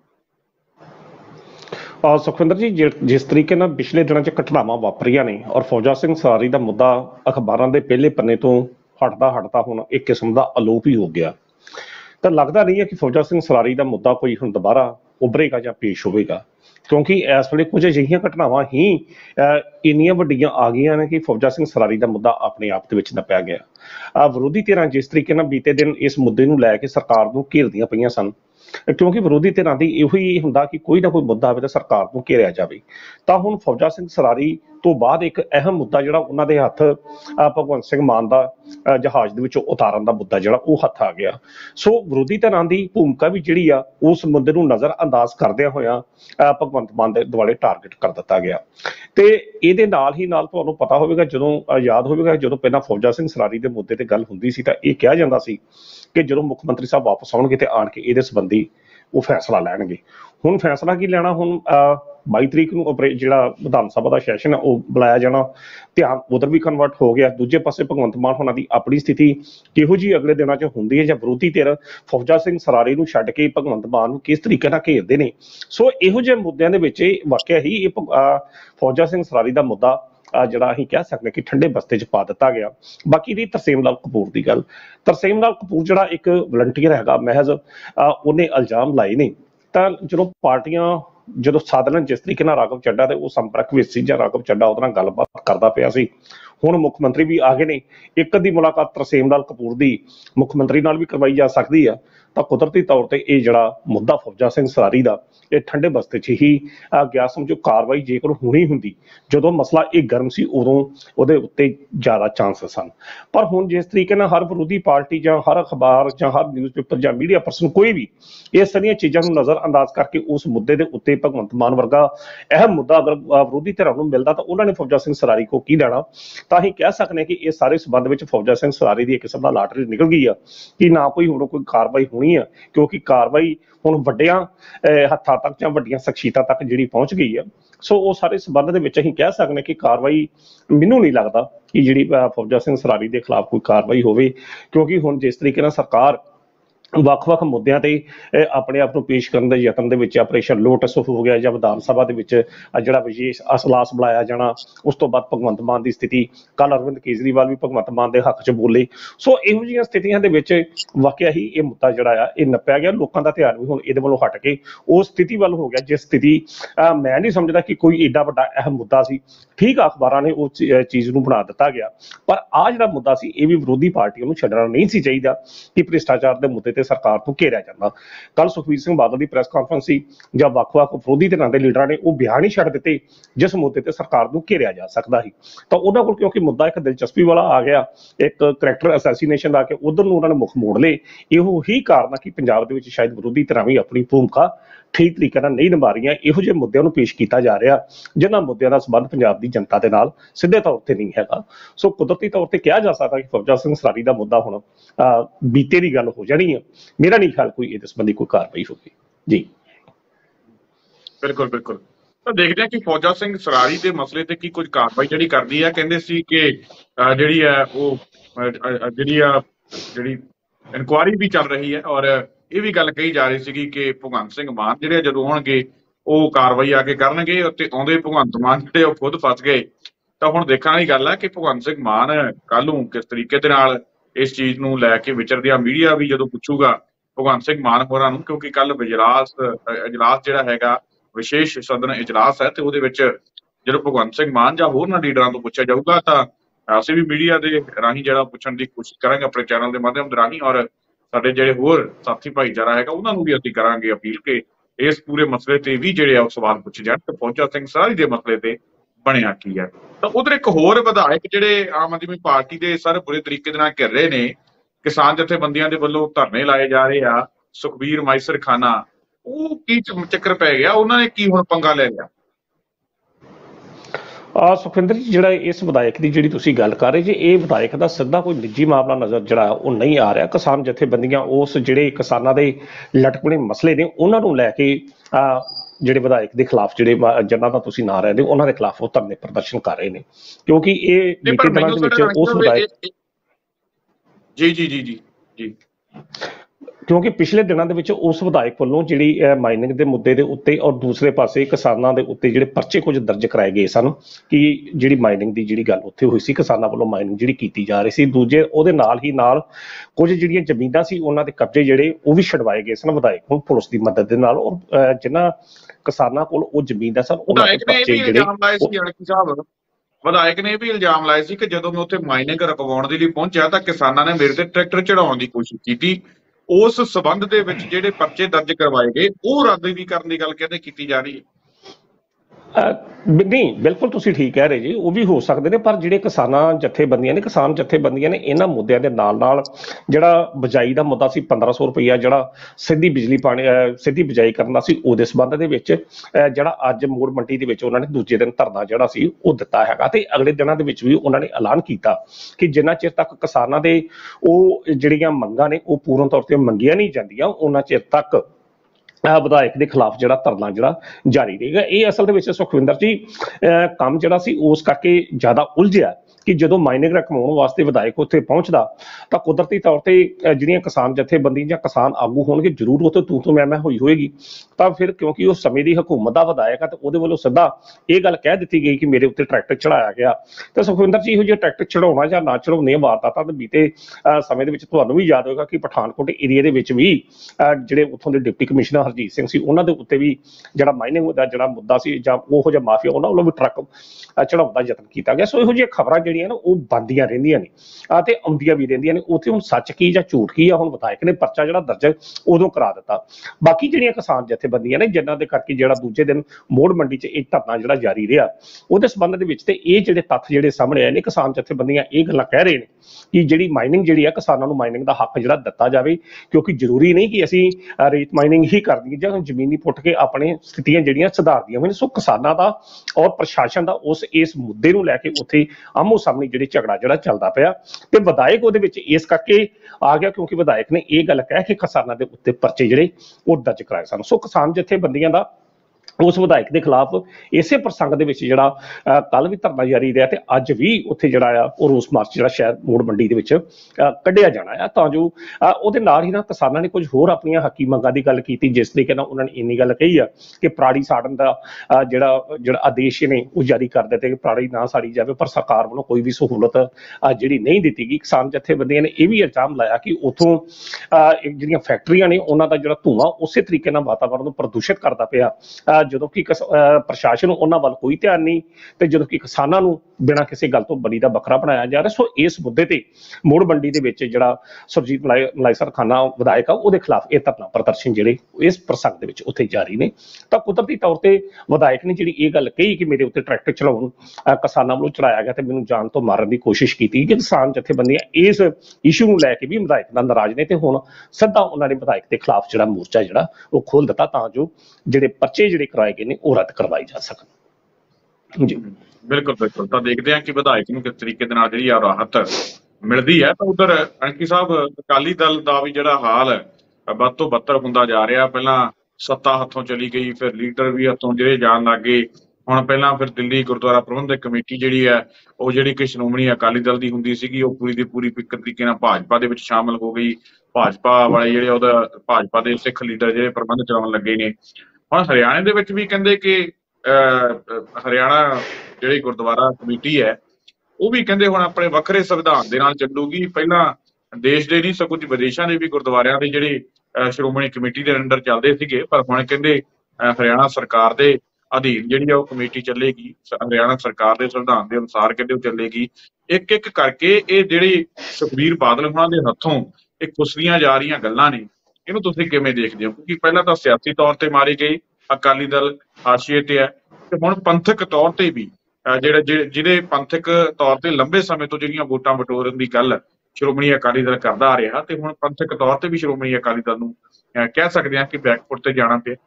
ਸੁਖਵਿੰਦਰ ਜੀ, ਜਿਸ ਤਰੀਕੇ ਨਾਲ ਪਿਛਲੇ ਦਿਨਾਂ 'ਚ ਘਟਨਾਵਾਂ ਵਾਪਰੀਆਂ ਨੇ ਔਰ ਫੌਜਾ ਸਿੰਘ ਸਰਾਰੀ ਦਾ ਮੁੱਦਾ ਅਖਬਾਰਾਂ ਦੇ ਪਹਿਲੇ ਪੰਨੇ ਤੋਂ ਹਟਦਾ ਹਟਦਾ ਹੁਣ ਇੱਕ ਕਿਸਮ ਦਾ ਅਲੋਪ ਹੀ ਹੋ ਗਿਆ, ਤਾਂ ਲੱਗਦਾ ਨਹੀਂ ਹੈ ਕਿ ਫੌਜਾ ਸਿੰਘ ਸਰਾਰੀ ਦਾ ਮੁੱਦਾ ਕੋਈ ਹੁਣ ਦੁਬਾਰਾ ਉੱਭਰੇਗਾ ਜਾਂ ਪੇਸ਼ ਹੋਵੇਗਾ, ਕਿਉਂਕਿ ਇਸ ਵੇਲੇ ਕੁਝ ਅਜਿਹੀਆਂ ਘਟਨਾਵਾਂ ਹੀ ਇੰਨੀਆਂ ਵੱਡੀਆਂ ਆ ਗਈਆਂ ਨੇ ਕਿ ਫੌਜਾ ਸਿੰਘ ਸਰਾਰੀ ਦਾ ਮੁੱਦਾ ਆਪਣੇ ਆਪ ਦੇ ਵਿੱਚ ਨੱਪਿਆ ਗਿਆ। ਵਿਰੋਧੀ ਧਿਰਾਂ ਜਿਸ ਤਰੀਕੇ ਨਾਲ ਬੀਤੇ ਦਿਨ ਇਸ ਮੁੱਦੇ ਨੂੰ ਲੈ ਕੇ ਸਰਕਾਰ ਨੂੰ ਘੇਰਦੀਆਂ ਪਈਆਂ ਸਨ, ਕਿਉਂਕਿ ਵਿਰੋਧੀ ਧਿਰਾਂ ਦੀ ਇਹੋ ਹੀ ਹੁੰਦਾ ਕਿ ਕੋਈ ਨਾ ਕੋਈ ਮੁੱਦਾ ਆਵੇ ਤਾਂ ਸਰਕਾਰ ਨੂੰ ਘੇਰਿਆ ਜਾਵੇ। ਤਾਂ ਹੁਣ ਫੌਜਾ ਸਿੰਘ ਸਰਾਰੀ ਤੋਂ ਬਾਅਦ ਇੱਕ ਅਹਿਮ ਮੁੱਦਾ ਜਿਹੜਾ ਉਹਨਾਂ ਦੇ ਹੱਥ ਭਗਵੰਤ ਸਿੰਘ ਮਾਨ ਦਾ ਜਹਾਜ਼ ਦੇ ਵਿੱਚੋਂ ਉਤਾਰਨ ਦਾ ਮੁੱਦਾ ਜਿਹੜਾ ਉਹ ਹੱਥ ਆ ਗਿਆ। ਸੋ ਵਿਰੋਧੀ ਧਿਰਾਂ ਦੀ ਭੂਮਿਕਾ ਵੀ ਜਿਹੜੀ ਆ ਉਸ ਮੁੱਦੇ ਨੂੰ ਨਜ਼ਰ ਅੰਦਾਜ਼ ਕਰਦਿਆਂ ਹੋਇਆਂ ਭਗਵੰਤ ਮਾਨ ਦੇ ਦੁਆਲੇ ਟਾਰਗੇਟ ਕਰ ਦਿੱਤਾ ਗਿਆ। ਤੇ ਇਹਦੇ ਨਾਲ ਹੀ ਨਾਲ ਤੁਹਾਨੂੰ ਪਤਾ ਹੋਵੇਗਾ, ਜਦੋਂ ਯਾਦ ਹੋਵੇਗਾ, ਜਦੋਂ ਪਹਿਲਾਂ ਫੌਜਾ ਸਿੰਘ ਸਰਾਰੀ ਦੇ ਮੁੱਦੇ ਤੇ ਗੱਲ ਹੁੰਦੀ ਸੀ ਤਾਂ ਇਹ ਕਿਹਾ ਜਾਂਦਾ ਸੀ ਕਿ ਜਦੋਂ ਮੁੱਖ ਮੰਤਰੀ ਸਾਹਿਬ ਵਾਪਸ ਆਉਣਗੇ ਤੇ ਆਣ ਕੇ ਇਹਦੇ ਸੰਬੰਧੀ ਉਹ ਫੈਸਲਾ ਲੈਣਗੇ। ਹੁਣ ਫੈਸਲਾ ਕੀ ਲੈਣਾ? ਹੁਣ ਬਾਈ ਤਰੀਕ ਨੂੰ ਜਿਹੜਾ ਵਿਧਾਨ ਸਭਾ ਦਾ ਸੈਸ਼ਨ ਹੈ ਉਹ ਬੁਲਾਇਆ ਜਾਣਾ, ਧਿਆਨ ਉਧਰ ਵੀ ਕਨਵਰਟ ਹੋ ਗਿਆ। ਦੂਜੇ ਪਾਸੇ ਭਗਵੰਤ ਮਾਨ ਹੋਣਾ ਦੀ ਆਪਣੀ ਸਥਿਤੀ ਕਿਹੋ ਜਿਹੀ ਅਗਲੇ ਦਿਨਾਂ 'ਚ ਹੁੰਦੀ ਹੈ, ਜਾਂ ਵਿਰੋਧੀ ਧਿਰ ਫੌਜਾ ਸਿੰਘ ਸਰਾਰੀ ਨੂੰ ਛੱਡ ਕੇ ਭਗਵੰਤ ਮਾਨ ਨੂੰ ਕਿਸ ਤਰੀਕੇ ਨਾਲ ਘੇਰਦੇ ਨੇ। ਸੋ ਇਹੋ ਜਿਹੇ ਮੁੱਦਿਆਂ ਦੇ ਵਿੱਚ ਇਹ ਵਾਕਿਆ ਹੀ ਇਹ ਫੌਜਾ ਸਿੰਘ ਸਰਾਰੀ ਦਾ ਮੁੱਦਾ ਜਿਹੜਾ ਅਸੀਂ ਕਹਿ ਸਕਦੇ ਕਿ ਠੰਡੇ ਬਸਤੇ 'ਚ ਪਾ ਦਿੱਤਾ ਗਿਆ। ਬਾਕੀ ਦੀ ਤਰਸੇਮ ਲਾਲ ਕਪੂਰ ਦੀ ਗੱਲ, ਤਰਸੇਮ ਲਾਲ ਕਪੂਰ ਜਿਹੜਾ ਇੱਕ ਵਲੰਟੀਅਰ ਹੈਗਾ ਮਹਿਜ਼, ਉਹਨੇ ਇਲਜ਼ਾਮ ਲਾਏ ਨੇ। ਤਾਂ ਜਦੋਂ ਪਾਰਟੀਆਂ ਜਦੋਂ ਸਾਧਨ ਜਿਸ ਤਰੀਕੇ ਨਾਲ ਰਾਘਵ ਚੱਡਾ ਤੇ ਉਹ ਸੰਪਰਕ ਵਿੱਚ ਸੀ, ਜਾਂ ਰਾਘਵ ਚੱਡਾ ਉਹਦੇ ਨਾਲ ਗੱਲਬਾਤ ਕਰਦਾ ਪਿਆ ਸੀ, ਹੁਣ ਮੁੱਖ ਮੰਤਰੀ ਵੀ ਆ ਗਏ ਨੇ, ਇੱਕ ਅੱਧੀ ਮੁਲਾਕਾਤ ਤਰਸੇਮ ਲਾਲ ਕਪੂਰ ਦੀ ਮੁੱਖ ਮੰਤਰੀ ਨਾਲ ਵੀ ਕਰਵਾਈ ਜਾ ਸਕਦੀ ਆ। ਤਾਂ ਕੁਦਰਤੀ ਤੌਰ ਤੇ ਇਹ ਜਿਹੜਾ ਮੁੱਦਾ ਫੌਜਾ ਸਿੰਘ ਸਰਾਰੀ ਦਾ ਇਹ ਠੰਡੇ ਬਸਤੇ 'ਚ ਹੀ ਗਿਆ। ਸਮਝੋ ਕਾਰਵਾਈ ਜੇਕਰ ਹੋਣੀ ਹੁੰਦੀ, ਜਦੋਂ ਮਸਲਾ ਇਹ ਗਰਮ ਸੀ ਉਦੋਂ ਉਹਦੇ ਉੱਤੇ ਜ਼ਿਆਦਾ ਚਾਂਸਸ ਸਨ। ਪਰ ਹੁਣ ਜਿਸ ਤਰੀਕੇ ਨਾਲ ਹਰ ਵਿਰੋਧੀ ਪਾਰਟੀ ਜਾਂ ਹਰ ਅਖਬਾਰ ਜਾਂ ਹਰ ਨਿਊਜ਼ ਪੇਪਰ ਜਾਂ ਮੀਡੀਆ ਪਰਸਨ ਕੋਈ ਵੀ ਇਹ ਸਾਰੀਆਂ ਚੀਜ਼ਾਂ ਨੂੰ ਨਜ਼ਰ ਅੰਦਾਜ਼ ਕਰਕੇ ਉਸ ਮੁੱਦੇ ਦੇ ਉੱਤੇ ਭਗਵੰਤ ਮਾਨ ਵਰਗਾ ਅਹਿਮ ਮੁੱਦਾ ਅਗਰ ਵਿਰੋਧੀ ਧਿਰਾਂ ਨੂੰ ਮਿਲਦਾ ਤਾਂ ਉਹਨਾਂ ਨੇ ਫੌਜਾ ਸਿੰਘ ਸਰਾਰੀ ਕੋ ਕੀ ਲੈਣਾ। ਤਾਂ ਅਸੀਂ ਕਹਿ ਸਕਦੇ ਹਾਂ ਕਿ ਇਹ ਸਾਰੇ ਸਬੰਧ ਵਿੱਚ ਫੌਜਾ ਸਿੰਘ ਸਰਾਰੀ ਦੀ ਇੱਕ ਕਿਸਮ ਦਾ ਲਾਟਰੀ ਨਿਕਲ ਗਈ ਆ ਕਿ ਨਾ ਕੋਈ ਹੁਣ ਕੋਈ ਕਾਰਵਾਈ ਹੋਣੀ ਹੋਣੀ ਆ, ਕਿਉਂਕਿ ਕਾਰਵਾਈ ਹੁਣ ਵੱਡਿਆਂ ਹੱਥਾਂ ਤੱਕ ਜਾਂ ਵੱਡੀਆਂ ਸ਼ਖਸੀਅਤਾਂ ਤੱਕ ਜਿਹੜੀ ਪਹੁੰਚ ਗਈ ਆ। ਸੋ ਉਹ ਸਾਰੇ ਸੰਬੰਧ ਦੇ ਵਿੱਚ ਅਸੀਂ ਕਹਿ ਸਕਦੇ ਕਿ ਕਾਰਵਾਈ, ਮੈਨੂੰ ਨਹੀਂ ਲੱਗਦਾ ਕਿ ਜਿਹੜੀ ਫੌਜਾ ਸਿੰਘ ਸਰਾਰੀ ਦੇ ਖਿਲਾਫ ਕੋਈ ਕਾਰਵਾਈ ਹੋਵੇ, ਕਿਉਂਕਿ ਹੁਣ ਜਿਸ ਤਰੀਕੇ ਨਾਲ ਸਰਕਾਰ ਵੱਖ-ਵੱਖ ਮੁੱਦਿਆਂ ਤੇ ਆਪਣੇ ਆਪ ਨੂੰ ਪੇਸ਼ ਕਰਨ ਦੇ ਯਤਨ ਦੇ ਵਿੱਚ, ਆਪਰੇਸ਼ਨ ਲੋਟਸ ਹੋ ਗਿਆ ਜਾਂ ਵਿਧਾਨ ਸਭਾ ਦੇ ਵਿੱਚ ਜਿਹੜਾ ਵਿਸ਼ੇਸ਼ ਅਜਲਾਸ ਬੁਲਾਇਆ ਜਾਣਾ, ਉਸ ਤੋਂ ਬਾਅਦ ਭਗਵੰਤ ਮਾਨ ਦੀ ਸਥਿਤੀ, ਕੱਲ ਅਰਵਿੰਦ ਕੇਜਰੀਵਾਲ ਵੀ ਭਗਵੰਤ ਮਾਨ ਦੇ ਹੱਕ 'ਚ ਬੋਲੇ। ਸੋ ਇਹੋ ਜਿਹੀਆਂ ਸਥਿਤੀਆਂ ਦੇ ਵਿੱਚ ਵਾਕਿਆ ਹੀ ਇਹ ਮੁੱਦਾ ਜਿਹੜਾ ਆ ਇਹ ਨੱਪਿਆ ਗਿਆ। ਲੋਕਾਂ ਦਾ ਧਿਆਨ ਵੀ ਹੁਣ ਇਹਦੇ ਵੱਲੋਂ ਹਟ ਕੇ ਉਸ ਸਥਿਤੀ ਵੱਲ ਹੋ ਗਿਆ, ਜਿਸ ਸਥਿਤੀ ਮੈਂ ਨਹੀਂ ਸਮਝਦਾ ਕਿ ਕੋਈ ਏਡਾ ਵੱਡਾ ਅਹਿਮ ਮੁੱਦਾ ਸੀ। ਠੀਕ ਆ, ਅਖਬਾਰਾਂ ਨੇ ਉਸ ਚੀਜ਼ ਨੂੰ ਬਣਾ ਦਿੱਤਾ ਗਿਆ, ਪਰ ਆਹ ਜਿਹੜਾ ਮੁੱਦਾ ਸੀ ਇਹ ਵੀ ਵਿਰੋਧੀ ਪਾਰਟੀਆਂ ਨੂੰ ਛੱਡਣਾ ਨਹੀਂ ਸੀ ਚਾਹੀਦਾ ਕਿ ਭ੍ਰਿਸ਼ਟਾਚਾਰ ਦੇ ਮੁੱਦੇ ਤੇ ਸਰਕਾਰ ਤੋਂ ਘੇਰਿਆ ਜਾਂਦਾ। ਕੱਲ ਸੁਖਬੀਰ ਸਿੰਘ ਬਾਦਲ ਦੀ ਪ੍ਰੈਸ ਕਾਨਫਰੰਸ ਸੀ ਜਾਂ ਵੱਖ-ਵੱਖ ਵਿਰੋਧੀ ਧਿਰਾਂ ਦੇ ਲੀਡਰਾਂ ਨੇ ਉਹ ਬਿਆਨ ਹੀ ਛੱਡ ਦਿੱਤੇ ਜਿਸ ਮੁੱਦੇ ਤੇ ਸਰਕਾਰ ਨੂੰ ਘੇਰਿਆ ਜਾ ਸਕਦਾ ਸੀ। ਤਾਂ ਉਹਨਾਂ ਕੋਲ ਕਿਉਂਕਿ ਮੁੱਦਾ ਇੱਕ ਦਿਲਚਸਪੀ ਵਾਲਾ ਆ ਗਿਆ, ਇੱਕ ਕਰੈਕਟਰ ਅਸੈਸੀਨੇਸ਼ਨ ਦਾ, ਕਿ ਉਧਰ ਨੂੰ ਉਹਨਾਂ ਨੇ ਮੁੱਖ ਮੋੜ ਲਏ। ਇਹੋ ਹੀ ਕਾਰਨ ਆ ਕਿ ਪੰਜਾਬ ਦੇ ਵਿੱਚ ਸ਼ਾਇਦ ਵਿਰੋਧੀ ਧਿਰਾਂ ਵੀ ਆਪਣੀ ਭੂਮਿਕਾ ਠੀਕ ਤਰੀਕੇ ਨਾਲ ਨਹੀਂ ਨਿਭਾ ਰਹੀਆਂ। ਇਹੋ ਜਿਹੇ ਮੁੱਦਿਆਂ ਨੂੰ ਪੇਸ਼ ਕੀਤਾ ਜਾ ਰਿਹਾ ਜਿਨ੍ਹਾਂ ਮੁੱਦਿਆਂ ਦਾ ਸੰਬੰਧ ਪੰਜਾਬ ਦੀ ਜਨਤਾ ਦੇ ਨਾਲ ਸਿੱਧੇ ਤੌਰ ਤੇ ਨਹੀਂ ਹੈਗਾ। ਸੋ ਕੁਦਰਤੀ ਤੌਰ ਤੇ ਕਿਹਾ ਜਾ ਸਕਦਾ ਕਿ ਫੌਜਾ ਸਿੰਘ ਸਰਾਰੀ ਦਾ ਮੁੱਦਾ ਹੁਣ ਬੀਤੇ ਦੀ ਗੱਲ ਹੋ ਜਾਣੀ ਹੈ। ਮੇਰਾ ਨਹੀਂ ਖਿਆਲ ਕੋਈ ਇਹਦੇ ਸੰਬੰਧੀ ਕੋਈ ਕਾਰਵਾਈ ਹੋਵੇ ਜੀ। ਬਿਲਕੁਲ ਬਿਲਕੁਲ ਤਾਂ ਦੇਖਦੇ ਹਾਂ ਕਿ ਫੌਜਾ ਸਿੰਘ ਸਰਾਰੀ ਦੇ ਮਸਲੇ ਤੇ ਕੀ ਕੁਝ ਕਾਰਵਾਈ ਜਿਹੜੀ ਕਰਦੀ ਹੈ। ਕਹਿੰਦੇ ਸੀ ਕਿ ਜਿਹੜੀ ਹੈ ਉਹ ਜਿਹੜੀ ਆ ਜਿਹੜੀ ਇਨਕੁਆਇਰੀ ਵੀ ਚੱਲ ਰਹੀ ਹੈ, ਔਰ ਇਹ ਵੀ ਗੱਲ ਕਹੀ ਜਾ ਰਹੀ ਸੀਗੀ ਕਿ ਭਗਵੰਤ ਸਿੰਘ ਮਾਨ ਜਿਹੜੇ ਜਦੋਂ ਆਉਣਗੇ ਉਹ ਕਾਰਵਾਈ ਆ ਕੇ ਕਰਨਗੇ, ਅਤੇ ਆਉਂਦੇ ਭਗਵੰਤ ਮਾਨ ਜਿਹੜੇ ਉਹ ਖੁਦ ਫਸ ਗਏ। ਤਾਂ ਹੁਣ ਦੇਖਣ ਵਾਲੀ ਗੱਲ ਹੈ ਕਿ ਭਗਵੰਤ ਸਿੰਘ ਮਾਨ ਕੱਲ ਨੂੰ ਕਿਸ ਤਰੀਕੇ ਦੇ ਨਾਲ ਇਸ ਚੀਜ਼ ਨੂੰ ਲੈ ਕੇ ਵਿਚਰਦੇ ਆ। ਮੀਡੀਆ ਵੀ ਜਦੋਂ ਪੁੱਛੂਗਾ ਭਗਵੰਤ ਸਿੰਘ ਮਾਨ ਹੋਰਾਂ ਨੂੰ, ਕਿਉਂਕਿ ਕੱਲ ਇਜਲਾਸ ਇਜਲਾਸ ਜਿਹੜਾ ਹੈਗਾ ਵਿਸ਼ੇਸ਼ ਸਦਨ ਇਜਲਾਸ ਹੈ, ਤੇ ਉਹਦੇ ਵਿੱਚ ਜਦੋਂ ਭਗਵੰਤ ਸਿੰਘ ਮਾਨ ਜਾਂ ਹੋਰਨਾਂ ਲੀਡਰਾਂ ਤੋਂ ਪੁੱਛਿਆ ਜਾਊਗਾ ਤਾਂ ਅਸੀਂ ਵੀ ਮੀਡੀਆ ਦੇ ਰਾਹੀਂ ਜਿਹੜਾ ਪੁੱਛਣ ਦੀ ਕੋਸ਼ਿਸ਼ ਕਰਾਂਗੇ ਆਪਣੇ ਚੈਨਲ ਦੇ ਮਾਧਿਅਮ ਦੇ ਰਾਹੀਂ, ਔਰ ਸਾਡੇ ਜਿਹੜੇ ਹੋਰ ਸਾਥੀ ਭਾਈਚਾਰਾ ਹੈਗਾ ਉਹਨਾਂ ਨੂੰ ਵੀ ਅਸੀਂ ਕਰਾਂਗੇ ਅਪੀਲ ਕਿ ਇਸ ਪੂਰੇ ਮਸਲੇ ਤੇ ਵੀ ਜਿਹੜੇ ਆ ਉਹ ਸਵਾਲ ਪੁੱਛੇ ਜਾਣ ਕਿ ਫੌਜਾ ਸਿੰਘ ਸਰਾਰੀ ਦੇ ਮਸਲੇ ਤੇ ਬਣਿਆ ਕੀ ਹੈ। ਤਾਂ ਉਧਰ ਇੱਕ ਹੋਰ ਵਿਧਾਇਕ ਜਿਹੜੇ ਆਮ ਆਦਮੀ ਪਾਰਟੀ ਦੇ ਸਰ ਬੁਰੇ ਤਰੀਕੇ ਦੇ ਨਾਲ ਘਿਰ ਰਹੇ ਨੇ, ਕਿਸਾਨ ਜਥੇਬੰਦੀਆਂ ਦੇ ਵੱਲੋਂ ਧਰਨੇ ਲਾਏ ਜਾ ਰਹੇ ਆ, ਸੁਖਬੀਰ ਮਾਈਸਰ ਖਾਨਾ, ਉਹ ਕੀ ਚੱਕਰ ਪੈ ਗਿਆ, ਉਹਨਾਂ ਨੇ ਕੀ ਹੁਣ ਪੰਗਾ ਲੈ ਲਿਆ? ਆ ਸੁਖਵਿੰਦਰ ਜੀ, ਜਿਹੜਾ ਇਸ ਵਿਧਾਇਕ ਦੀ ਜਿਹੜੀ ਤੁਸੀਂ ਗੱਲ ਕਰ ਰਹੇ ਜੀ, ਇਹ ਵਿਧਾਇਕ ਦਾ ਸਿੱਧਾ ਕੋਈ ਨਿੱਜੀ ਮਾਮਲਾ ਨਜ਼ਰ ਜਿਹੜਾ ਉਹ ਨਹੀਂ ਆ ਰਿਹਾ। ਕਿਸਾਨ ਜਥੇਬੰਦੀਆਂ ਉਸ ਜਿਹੜੇ ਕਿਸਾਨਾਂ ਦੇ ਲਟਕਣੇ ਮਸਲੇ ਨੇ ਉਹਨਾਂ ਨੂੰ ਲੈ ਕੇ ਆ ਜਿਹੜੇ ਵਿਧਾਇਕ ਦੇ ਖਿਲਾਫ, ਜਿਹੜੇ ਜਿਨ੍ਹਾਂ ਦਾ ਤੁਸੀਂ ਨਾਂ ਰਹੇ ਉਹਨਾਂ ਦੇ ਖਿਲਾਫ ਉਹ ਧਰਨੇ ਪ੍ਰਦਰਸ਼ਨ ਕਰ ਰਹੇ ਨੇ, ਕਿਉਂਕਿ ਇਹ ਬੀਤੇ ਦਿਨਾਂ ਦੇ ਵਿੱਚ ਉਸ ਵਿਧਾਇਕ ਜੀ ਜੀ ਜੀ ਜੀ ਜੀ ਕਿਉਂਕਿ ਪਿਛਲੇ ਦਿਨਾਂ ਦੇ ਵਿੱਚ ਉਸ ਵਿਧਾਇਕ ਵੱਲੋਂ ਜਿਹੜੀ ਮਾਈਨਿੰਗ ਦੇ ਮੁੱਦੇ ਦੇ ਉੱਤੇ ਔਰ ਦੂਸਰੇ ਪਾਸੇ ਕਿਸਾਨਾਂ ਦੇ ਉੱਤੇ ਜਿਹੜੇ ਪਰਚੇ ਕੁਝ ਦਰਜ ਕਰਾਏ ਗਏ ਸਨ ਕਿ ਜਿਹੜੀ ਮਾਈਨਿੰਗ ਦੀ ਜਿਹੜੀ ਗੱਲ ਉੱਥੇ ਹੋਈ ਸੀ, ਕਿਸਾਨਾਂ ਵੱਲੋਂ ਮਾਈਨਿੰਗ ਜਿਹੜੀ ਕੀਤੀ ਜਾ ਰਹੀ ਸੀ। ਦੂਜੇ ਉਹਦੇ ਨਾਲ ਹੀ ਨਾਲ ਕੁਝ ਜਿਹੜੀਆਂ ਜ਼ਮੀਨਾਂ ਸੀ ਉਹਨਾਂ ਦੇ ਕਬਜ਼ੇ ਜਿਹੜੇ ਉਹ ਵੀ ਛਡਵਾਏ ਗਏ ਸਨ ਵਿਧਾਇਕ ਨੂੰ ਪੁਲਿਸ ਦੀ ਮਦਦ ਦੇ ਨਾਲ, ਔਰ ਜਿਨ੍ਹਾਂ ਕਿਸਾਨਾਂ ਕੋਲ ਉਹ ਜ਼ਮੀਨ ਸਨ ਉਹਨਾਂ ਦੇ ਪਰਚੇ ਜਿਹੜੇ ਵਿਧਾਇਕ ਨੇ ਇਹ ਵੀ ਇਲਜ਼ਾਮ ਲਾਏ ਸੀ ਕਿ ਜਦੋਂ ਮੈਂ ਉੱਥੇ ਮਾਈਨਿੰਗ ਰਕਵਾਉਣ ਦੇ ਲਈ ਪਹੁੰਚਿਆ ਤਾਂ ਕਿਸਾਨਾਂ ਨੇ ਮੇਰੇ ਤੇ ਟਰੈਕਟਰ ਚੜਾਉਣ ਦੀ ਕੋਸ਼ਿਸ਼ ਕੀਤੀ। ਉਸ ਸਬੰਧ ਦੇ ਵਿੱਚ ਜਿਹੜੇ ਪਰਚੇ ਦਰਜ ਕਰਵਾਏ ਗਏ ਉਹ ਰੱਦ ਵੀ ਕਰਨ ਦੀ ਗੱਲ ਕਹਿੰਦੇ ਕੀਤੀ ਜਾ ਰਹੀ ਹੈ। ਨਹੀਂ, ਬਿਲਕੁਲ ਤੁਸੀਂ ਠੀਕ ਕਹਿ ਰਹੇ ਜੀ, ਉਹ ਵੀ ਹੋ ਸਕਦੇ ਨੇ, ਪਰ ਜਿਹੜੇ ਕਿਸਾਨਾਂ ਜਥੇਬੰਦੀਆਂ ਨੇ ਕਿਸਾਨ ਜਥੇਬੰਦੀਆਂ ਨੇ ਇਹਨਾਂ ਮੁੱਦਿਆਂ ਦੇ ਨਾਲ ਨਾਲ ਜਿਹੜਾ ਬਿਜਾਈ ਦਾ ਮੁੱਦਾ ਸੀ ਪੰਦਰਾਂ ਸੌ ਰੁਪਈਆ ਜਿਹੜਾ ਸਿੱਧੀ ਬਿਜਲੀ ਪਾਣੀ ਸਿੱਧੀ ਬਿਜਾਈ ਕਰਨ ਦਾ ਸੀ, ਉਹਦੇ ਸੰਬੰਧ ਦੇ ਵਿੱਚ ਜਿਹੜਾ ਅੱਜ ਮੋੜ ਮੰਡੀ ਦੇ ਵਿੱਚ ਉਹਨਾਂ ਨੇ ਦੂਜੇ ਦਿਨ ਧਰਨਾ ਜਿਹੜਾ ਸੀ ਉਹ ਦਿੱਤਾ ਹੈਗਾ, ਤੇ ਅਗਲੇ ਦਿਨਾਂ ਦੇ ਵਿੱਚ ਵੀ ਉਹਨਾਂ ਨੇ ਐਲਾਨ ਕੀਤਾ ਕਿ ਜਿੰਨਾ ਚਿਰ ਤੱਕ ਕਿਸਾਨਾਂ ਦੇ ਉਹ ਜਿਹੜੀਆਂ ਮੰਗਾਂ ਨੇ ਉਹ ਪੂਰਨ ਤੌਰ ਤੇ ਮੰਗੀਆਂ ਨਹੀਂ ਜਾਂਦੀਆਂ ਉਹਨਾਂ ਚਿਰ ਤੱਕ ਵਿਧਾਇਕ ਦੇ ਖਿਲਾਫ ਜਿਹੜਾ ਧਰਨਾ ਜਿਹੜਾ ਜਾਰੀ ਰਹੇਗਾ। ਇਹ ਅਸਲ ਦੇ ਵਿੱਚ ਸੁਖਵਿੰਦਰ ਜੀ ਕੰਮ ਜਿਹੜਾ ਸੀ ਉਸ ਕਰਕੇ ਜ਼ਿਆਦਾ ਉਲਝਿਆ ਕਿ ਜਦੋਂ ਮਾਈਨਿੰਗ ਰਕਵਾਉਣ ਵਾਸਤੇ ਵਿਧਾਇਕ ਉੱਥੇ ਪਹੁੰਚਦਾ ਤਾਂ ਕੁਦਰਤੀ ਤੌਰ ਤੇ ਜਿਹੜੀਆਂ ਕਿਸਾਨ ਜਥੇਬੰਦੀ ਜਾਂ ਕਿਸਾਨ ਆਗੂ ਹੋਣਗੇ ਜ਼ਰੂਰ ਉੱਥੇ ਤੂੰ ਤੋਂ ਮੈਂ ਮੈਂ ਹੋਈ ਹੋਏਗੀ। ਤਾਂ ਫਿਰ ਕਿਉਂਕਿ ਉਸ ਸਮੇਂ ਦੀ ਹਕੂਮਤ ਦਾ ਵਿਧਾਇਕ ਆ ਤੇ ਉਹਦੇ ਵੱਲੋਂ ਸਿੱਧਾ ਇਹ ਗੱਲ ਕਹਿ ਦਿੱਤੀ ਗਈ ਕਿ ਮੇਰੇ ਉੱਤੇ ਟਰੈਕਟਰ ਚੜਾਇਆ ਗਿਆ। ਤਾਂ ਸੁਖਵਿੰਦਰ ਜੀ, ਇਹੋ ਜਿਹੇ ਟਰੈਕਟਰ ਚੜਾਉਣਾ ਜਾਂ ਨਾ ਚੜਾਉਣੀਆਂ ਵਾਰਦਾਤਾਂ ਤਾਂ ਬੀਤੇ ਸਮੇਂ ਦੇ ਵਿੱਚ ਤੁਹਾਨੂੰ ਵੀ ਯਾਦ ਹੋਏਗਾ ਕਿ ਪਠਾਨਕੋਟ ਏਰੀਏ ਦੇ ਵਿੱਚ ਵੀ ਜਿਹੜੇ ਉੱਥੋਂ ਦੇ ਡਿਪਟੀ ਕਮਿਸ਼ਨਰ ਹਰਜੀਤ ਸਿੰਘ ਸੀ ਉਹਨਾਂ ਦੇ ਉੱਤੇ ਵੀ ਜਿਹੜਾ ਮਾਈਨਿੰਗ ਦਾ ਜਿਹੜਾ ਮੁੱਦਾ ਸੀ ਜਾਂ ਉਹੋ ਜਿਹਾ ਮਾਫੀਆ ਉਹਨਾਂ ਵੱਲੋਂ ਵੀ ਟਰੱਕ ਚੜਾਉਣ ਦਾ ਯਤਨ ਕੀਤਾ ਗਿਆ। ਸੋ ਇਹੋ ਜਿਹੀਆਂ ਖਬਰਾਂ ਜਿਹੜੀਆਂ ਨਾ ਉਹ ਬਣਦੀਆਂ ਰਹਿੰਦੀਆਂ ਨੇ ਅਤੇ ਆਉਂਦੀਆਂ ਵੀ ਰਹਿੰਦੀਆਂ ਨੇ। ਉੱਥੇ ਹੁਣ ਸੱਚ ਕੀ ਜਾਂ ਝੂਠ ਕੀ ਆ, ਹੁਣ ਵਿਧਾਇਕ ਨੇ ਪਰਚਾ ਜਿਹੜਾ ਦਰਜ ਉਦੋਂ ਕਰਾ ਦਿੱਤਾ। ਬਾਕੀ ਜਿਹੜੀਆਂ ਕਿਸਾਨ ਜਥੇਬੰਦੀਆਂ ਨੇ ਜਿਨ੍ਹਾਂ ਦੇ ਕਰਕੇ ਜਿਹੜਾ ਦੂਜੇ ਦਿਨ ਮੋੜ ਮੰਡੀ 'ਚ ਇਹ ਧਰਨਾ ਜਿਹੜਾ ਜਾਰੀ ਰਿਹਾ ਉਹਦੇ ਸੰਬੰਧ ਦੇ ਵਿੱਚ ਤੇ ਇਹ ਜਿਹੜੇ ਤੱਥ ਜਿਹੜੇ ਸਾਹਮਣੇ ਆਏ ਨੇ, ਕਿਸਾਨ ਜਥੇਬੰਦੀਆਂ ਇਹ ਗੱਲਾਂ ਕਹਿ ਰਹੇ ਨੇ ਕਿ ਜਿਹੜੀ ਮਾਈਨਿੰਗ ਜਿਹੜੀ ਆ ਕਿਸਾਨਾਂ ਨੂੰ ਮਾਈਨਿੰਗ ਦਾ ਹੱਕ ਜਿਹੜਾ ਦਿੱਤਾ ਜਾਵੇ, ਕਿਉਂਕਿ ਜ਼ਰੂਰੀ ਨਹੀਂ ਕਿ ਅਸੀਂ ਰੇਤ ਮਾਈਨਿੰਗ ਹੀ ਕਰ ਕਰਦੀਆਂ ਜਾਂ ਜ਼ਮੀਨੀ ਪੁੱਟ ਕੇ ਆਪਣੇ ਸਥਿਤੀਆਂ ਜਿਹੜੀਆਂ ਸੁਧਾਰਦੀਆਂ ਹੋਈਆਂ। ਸੋ ਕਿਸਾਨਾਂ ਦਾ ਔਰ ਪ੍ਰਸ਼ਾਸਨ ਦਾ ਉਸ ਇਸ ਮੁੱਦੇ ਨੂੰ ਲੈ ਕੇ ਉੱਥੇ ਆਮੋ ਸਾਹਮਣੇ ਜਿਹੜੇ ਝਗੜਾ ਜਿਹੜਾ ਚੱਲਦਾ ਪਿਆ ਤੇ ਵਿਧਾਇਕ ਉਹਦੇ ਵਿੱਚ ਇਸ ਕਰਕੇ ਆ ਗਿਆ ਕਿਉਂਕਿ ਵਿਧਾਇਕ ਨੇ ਇਹ ਗੱਲ ਕਹਿ ਕੇ ਕਿਸਾਨਾਂ ਦੇ ਉੱਤੇ ਪਰਚੇ ਜਿਹੜੇ ਉਹ ਦਰਜ ਕਰਾਏ ਸਨ। ਸੋ ਕਿਸਾਨ ਜਥੇਬੰਦੀਆਂ ਦਾ ਉਸ ਵਿਧਾਇਕ ਦੇ ਖਿਲਾਫ ਇਸੇ ਪ੍ਰਸੰਗ ਦੇ ਵਿੱਚ ਜਿਹੜਾ ਕੱਲ ਵੀ ਧਰਨਾ ਜਾਰੀ ਰਿਹਾ ਤੇ ਅੱਜ ਵੀ ਉੱਥੇ ਜਿਹੜਾ ਆ ਉਹ ਰੋਸ ਮਾਰਚ ਜਿਹੜਾ ਸ਼ਹਿਰ ਮੋੜ ਮੰਡੀ ਦੇ ਵਿੱਚ ਕੱਢਿਆ ਜਾਣਾ ਆ ਤਾਂ ਜੋ ਉਹਦੇ ਨਾਲ ਹੀ ਨਾ ਕਿਸਾਨਾਂ ਨੇ ਕੁਝ ਹੋਰ ਆਪਣੀਆਂ ਹੱਕੀ ਮੰਗਾਂ ਦੀ ਗੱਲ ਕੀਤੀ, ਜਿਸ ਤਰੀਕੇ ਨਾਲ ਉਹਨਾਂ ਨੇ ਇੰਨੀ ਗੱਲ ਕਹੀ ਆ ਕਿ ਪਰਾਲੀ ਸਾੜਨ ਦਾ ਜਿਹੜਾ ਜਿਹੜਾ ਆਦੇਸ਼ ਨੇ ਉਹ ਜਾਰੀ ਕਰ ਦਿੱਤੇ ਕਿ ਪਰਾਲੀ ਨਾ ਸਾੜੀ ਜਾਵੇ, ਪਰ ਸਰਕਾਰ ਵੱਲੋਂ ਕੋਈ ਵੀ ਸਹੂਲਤ ਜਿਹੜੀ ਨਹੀਂ ਦਿੱਤੀ ਗਈ। ਕਿਸਾਨ ਜਥੇਬੰਦੀਆਂ ਨੇ ਇਹ ਵੀ ਇਲਜ਼ਾਮ ਲਾਇਆ ਕਿ ਉੱਥੋਂ ਜਿਹੜੀਆਂ ਫੈਕਟਰੀਆਂ ਨੇ ਉਹਨਾਂ ਦਾ ਜਿਹੜਾ ਧੂੰਆਂ ਉਸੇ ਤਰੀਕੇ ਨਾਲ ਵਾਤਾਵਰਨ ਨੂੰ ਪ੍ਰਦੂਸ਼ਿਤ ਕਰਦਾ ਪਿਆ ਜਦੋਂ ਕਿ ਪ੍ਰਸ਼ਾਸਨ ਨੂੰ ਉਹਨਾਂ ਵੱਲ ਕੋਈ ਧਿਆਨ ਨਹੀਂ ਤੇ ਜਦੋਂ ਕਿ ਕਿਸਾਨਾਂ ਨੂੰ ਬਿਨਾਂ ਕਿਸੇ ਗੱਲ ਤੋਂ ਬਲੀ ਦਾ ਵੱਖਰਾ ਬਣਾਇਆ ਜਾ ਰਿਹਾ। ਸੋ ਇਸ ਮੁੱਦੇ ਤੇ ਮੋੜ ਮੰਡੀ ਦੇ ਵਿੱਚ ਜਿਹੜਾ ਸੁਰਜੀਤ ਮਲਾਈਸਰ ਖਾਨਾ ਵਿਧਾਇਕ ਆ ਉਹਦੇ ਖਿਲਾਫ ਇਹ ਧਰਨਾ ਪ੍ਰਦਰਸ਼ਨ ਜਿਹੜੇ ਇਸ ਪ੍ਰਸੰਗ ਦੇ ਵਿੱਚ ਉੱਥੇ ਜਾਰੀ ਨੇ। ਤਾਂ ਕੁਦਰਤੀ ਤੌਰ ਤੇ ਵਿਧਾਇਕ ਨੇ ਜਿਹੜੀ ਇਹ ਗੱਲ ਕਹੀ ਕਿ ਮੇਰੇ ਉੱਤੇ ਟਰੈਕਟਰ ਚਲਾਉਣ ਕਿਸਾਨਾਂ ਵੱਲੋਂ ਚੜਾਇਆ ਗਿਆ ਤੇ ਮੈਨੂੰ ਜਾਨ ਤੋਂ ਮਾਰਨ ਦੀ ਕੋਸ਼ਿਸ਼ ਕੀਤੀ ਕਿ ਕਿਸਾਨ ਜਥੇਬੰਦੀਆਂ ਇਸ ਇਸ਼ੂ ਨੂੰ ਲੈ ਕੇ ਵੀ ਵਿਧਾਇਕ ਨਾਲ ਨਾਰਾਜ਼ ਨੇ ਤੇ ਹੁਣ ਸਿੱਧਾ ਉਹਨਾਂ ਨੇ ਵਿਧਾਇਕ ਦੇ ਖਿਲਾਫ ਜਿਹੜਾ ਮੋਰਚਾ ਜਿਹੜਾ ਉਹ ਖੋਲ ਦਿੱਤਾ ਤਾਂ ਜੋ ਜਿਹੜੇ ਪਰਚੇ ਜਿਹੜੇ ਕਰਵਾਏ ਗਏ ਨੇ ਉਹ ਰੱਦ ਕਰਵਾਏ ਜਾ ਸਕਣ। ਜੀ ਬਿਲਕੁਲ ਬਿਲਕੁਲ। ਤਾਂ ਦੇਖਦੇ ਹਾਂ ਕਿ ਵਿਧਾਇਕ ਨੂੰ ਕਿਸ ਤਰੀਕੇ ਦੇ ਨਾਲ ਜਿਹੜੀ ਆ ਰਾਹਤ ਮਿਲਦੀ ਹੈ। ਤਾਂ ਉਧਰ ਅੰਕੀ ਸਾਹਿਬ ਅਕਾਲੀ ਦਲ ਦਾ ਵੀ ਜਿਹੜਾ ਹਾਲ ਹੈ ਵੱਧ ਤੋਂ ਬੱਤਰ ਹੁੰਦਾ ਜਾ ਰਿਹਾ। ਪਹਿਲਾਂ ਸੱਤਾ ਹੱਥੋਂ ਚਲੀ ਗਈ, ਫਿਰ ਲੀਡਰ ਵੀ ਹੱਥੋਂ ਜਿਹੜੇ ਜਾਣ ਲੱਗ ਗਏ। ਹੁਣ ਪਹਿਲਾਂ ਫਿਰ ਦਿੱਲੀ ਗੁਰਦੁਆਰਾ ਪ੍ਰਬੰਧਕ ਕਮੇਟੀ ਜਿਹੜੀ ਹੈ ਉਹ ਜਿਹੜੀ ਕਿ ਸ਼੍ਰੋਮਣੀ ਅਕਾਲੀ ਦਲ ਦੀ ਹੁੰਦੀ ਸੀਗੀ ਉਹ ਪੂਰੀ ਦੀ ਪੂਰੀ ਇੱਕ ਤਰੀਕੇ ਨਾਲ ਭਾਜਪਾ ਦੇ ਵਿੱਚ ਸ਼ਾਮਲ ਹੋ ਗਈ। ਭਾਜਪਾ ਵਾਲੇ ਜਿਹੜੇ ਉਹਦਾ ਭਾਜਪਾ ਦੇ ਸਿੱਖ ਲੀਡਰ ਜਿਹੜੇ ਪ੍ਰਬੰਧ ਚਲਾਉਣ ਲੱਗੇ ਨੇ। ਹੁਣ ਹਰਿਆਣੇ ਦੇ ਵਿੱਚ ਵੀ ਕਹਿੰਦੇ ਕਿ ਹਰਿਆਣਾ ਜਿਹੜੀ ਗੁਰਦੁਆਰਾ ਕਮੇਟੀ ਹੈ ਉਹ ਵੀ ਕਹਿੰਦੇ ਹੁਣ ਆਪਣੇ ਵੱਖਰੇ ਸੰਵਿਧਾਨ ਦੇ ਨਾਲ ਚੱਲੂਗੀ। ਪਹਿਲਾਂ ਦੇਸ਼ ਦੇ ਨਹੀਂ ਸਗੋਂ ਵਿਦੇਸ਼ਾਂ ਦੇ ਵੀ ਗੁਰਦੁਆਰਿਆਂ ਦੇ ਜਿਹੜੇ ਸ਼੍ਰੋਮਣੀ ਕਮੇਟੀ ਦੇ ਅੰਡਰ ਚੱਲਦੇ ਸੀਗੇ, ਪਰ ਹੁਣ ਕਹਿੰਦੇ ਹਰਿਆਣਾ ਸਰਕਾਰ ਦੇ ਅਧੀਨ ਜਿਹੜੀ ਆ ਉਹ ਕਮੇਟੀ ਚੱਲੇਗੀ। ਹਰਿਆਣਾ ਸਰਕਾਰ ਦੇ ਸੰਵਿਧਾਨ ਦੇ ਅਨੁਸਾਰ ਕਹਿੰਦੇ ਉਹ ਚੱਲੇਗੀ। ਇੱਕ ਇੱਕ ਕਰਕੇ ਇਹ ਜਿਹੜੀ ਸੁਖਬੀਰ ਬਾਦਲ ਉਹਨਾਂ ਦੇ ਹੱਥੋਂ ਇਹ ਖੁਸਦੀਆਂ ਜਾ ਰਹੀਆਂ ਗੱਲਾਂ ਨੇ, ਇਹਨੂੰ ਤੁਸੀਂ ਕਿਵੇਂ ਦੇਖਦੇ ਹੋ? ਕਿਉਂਕਿ ਪਹਿਲਾਂ ਤਾਂ ਸਿਆਸੀ ਤੌਰ ਤੇ ਮਾਰੀ ਗਈ, ਅਕਾਲੀ ਦਲ ਹਾਸ਼ੀਏ ਤੇ ਹੈ, ਤੇ ਹੁਣ ਪੰਥਕ ਤੌਰ ਤੇ ਵੀ ਜਿਹੜੇ ਜਿਹੜੇ ਪੰਥਕ ਤੌਰ ਤੇ ਲੰਬੇ ਸਮੇਂ ਤੋਂ ਜਿਹੜੀਆਂ ਵੋਟਾਂ ਬਟੋਰਨ ਦੀ ਗੱਲ ਸ਼੍ਰੋਮਣੀ ਅਕਾਲੀ ਦਲ ਕਰਦਾ ਆ ਰਿਹਾ ਤੇ ਹੁਣ ਪੰਥਕ ਤੌਰ ਤੇ ਵੀ ਸ਼੍ਰੋਮਣੀ ਅਕਾਲੀ ਦਲ ਨੂੰ ਕਹਿ ਸਕਦੇ ਹਾਂ ਕਿ ਬੈਕਫੁੱਟ ਤੇ ਜਾਣਾ ਪਿਆ।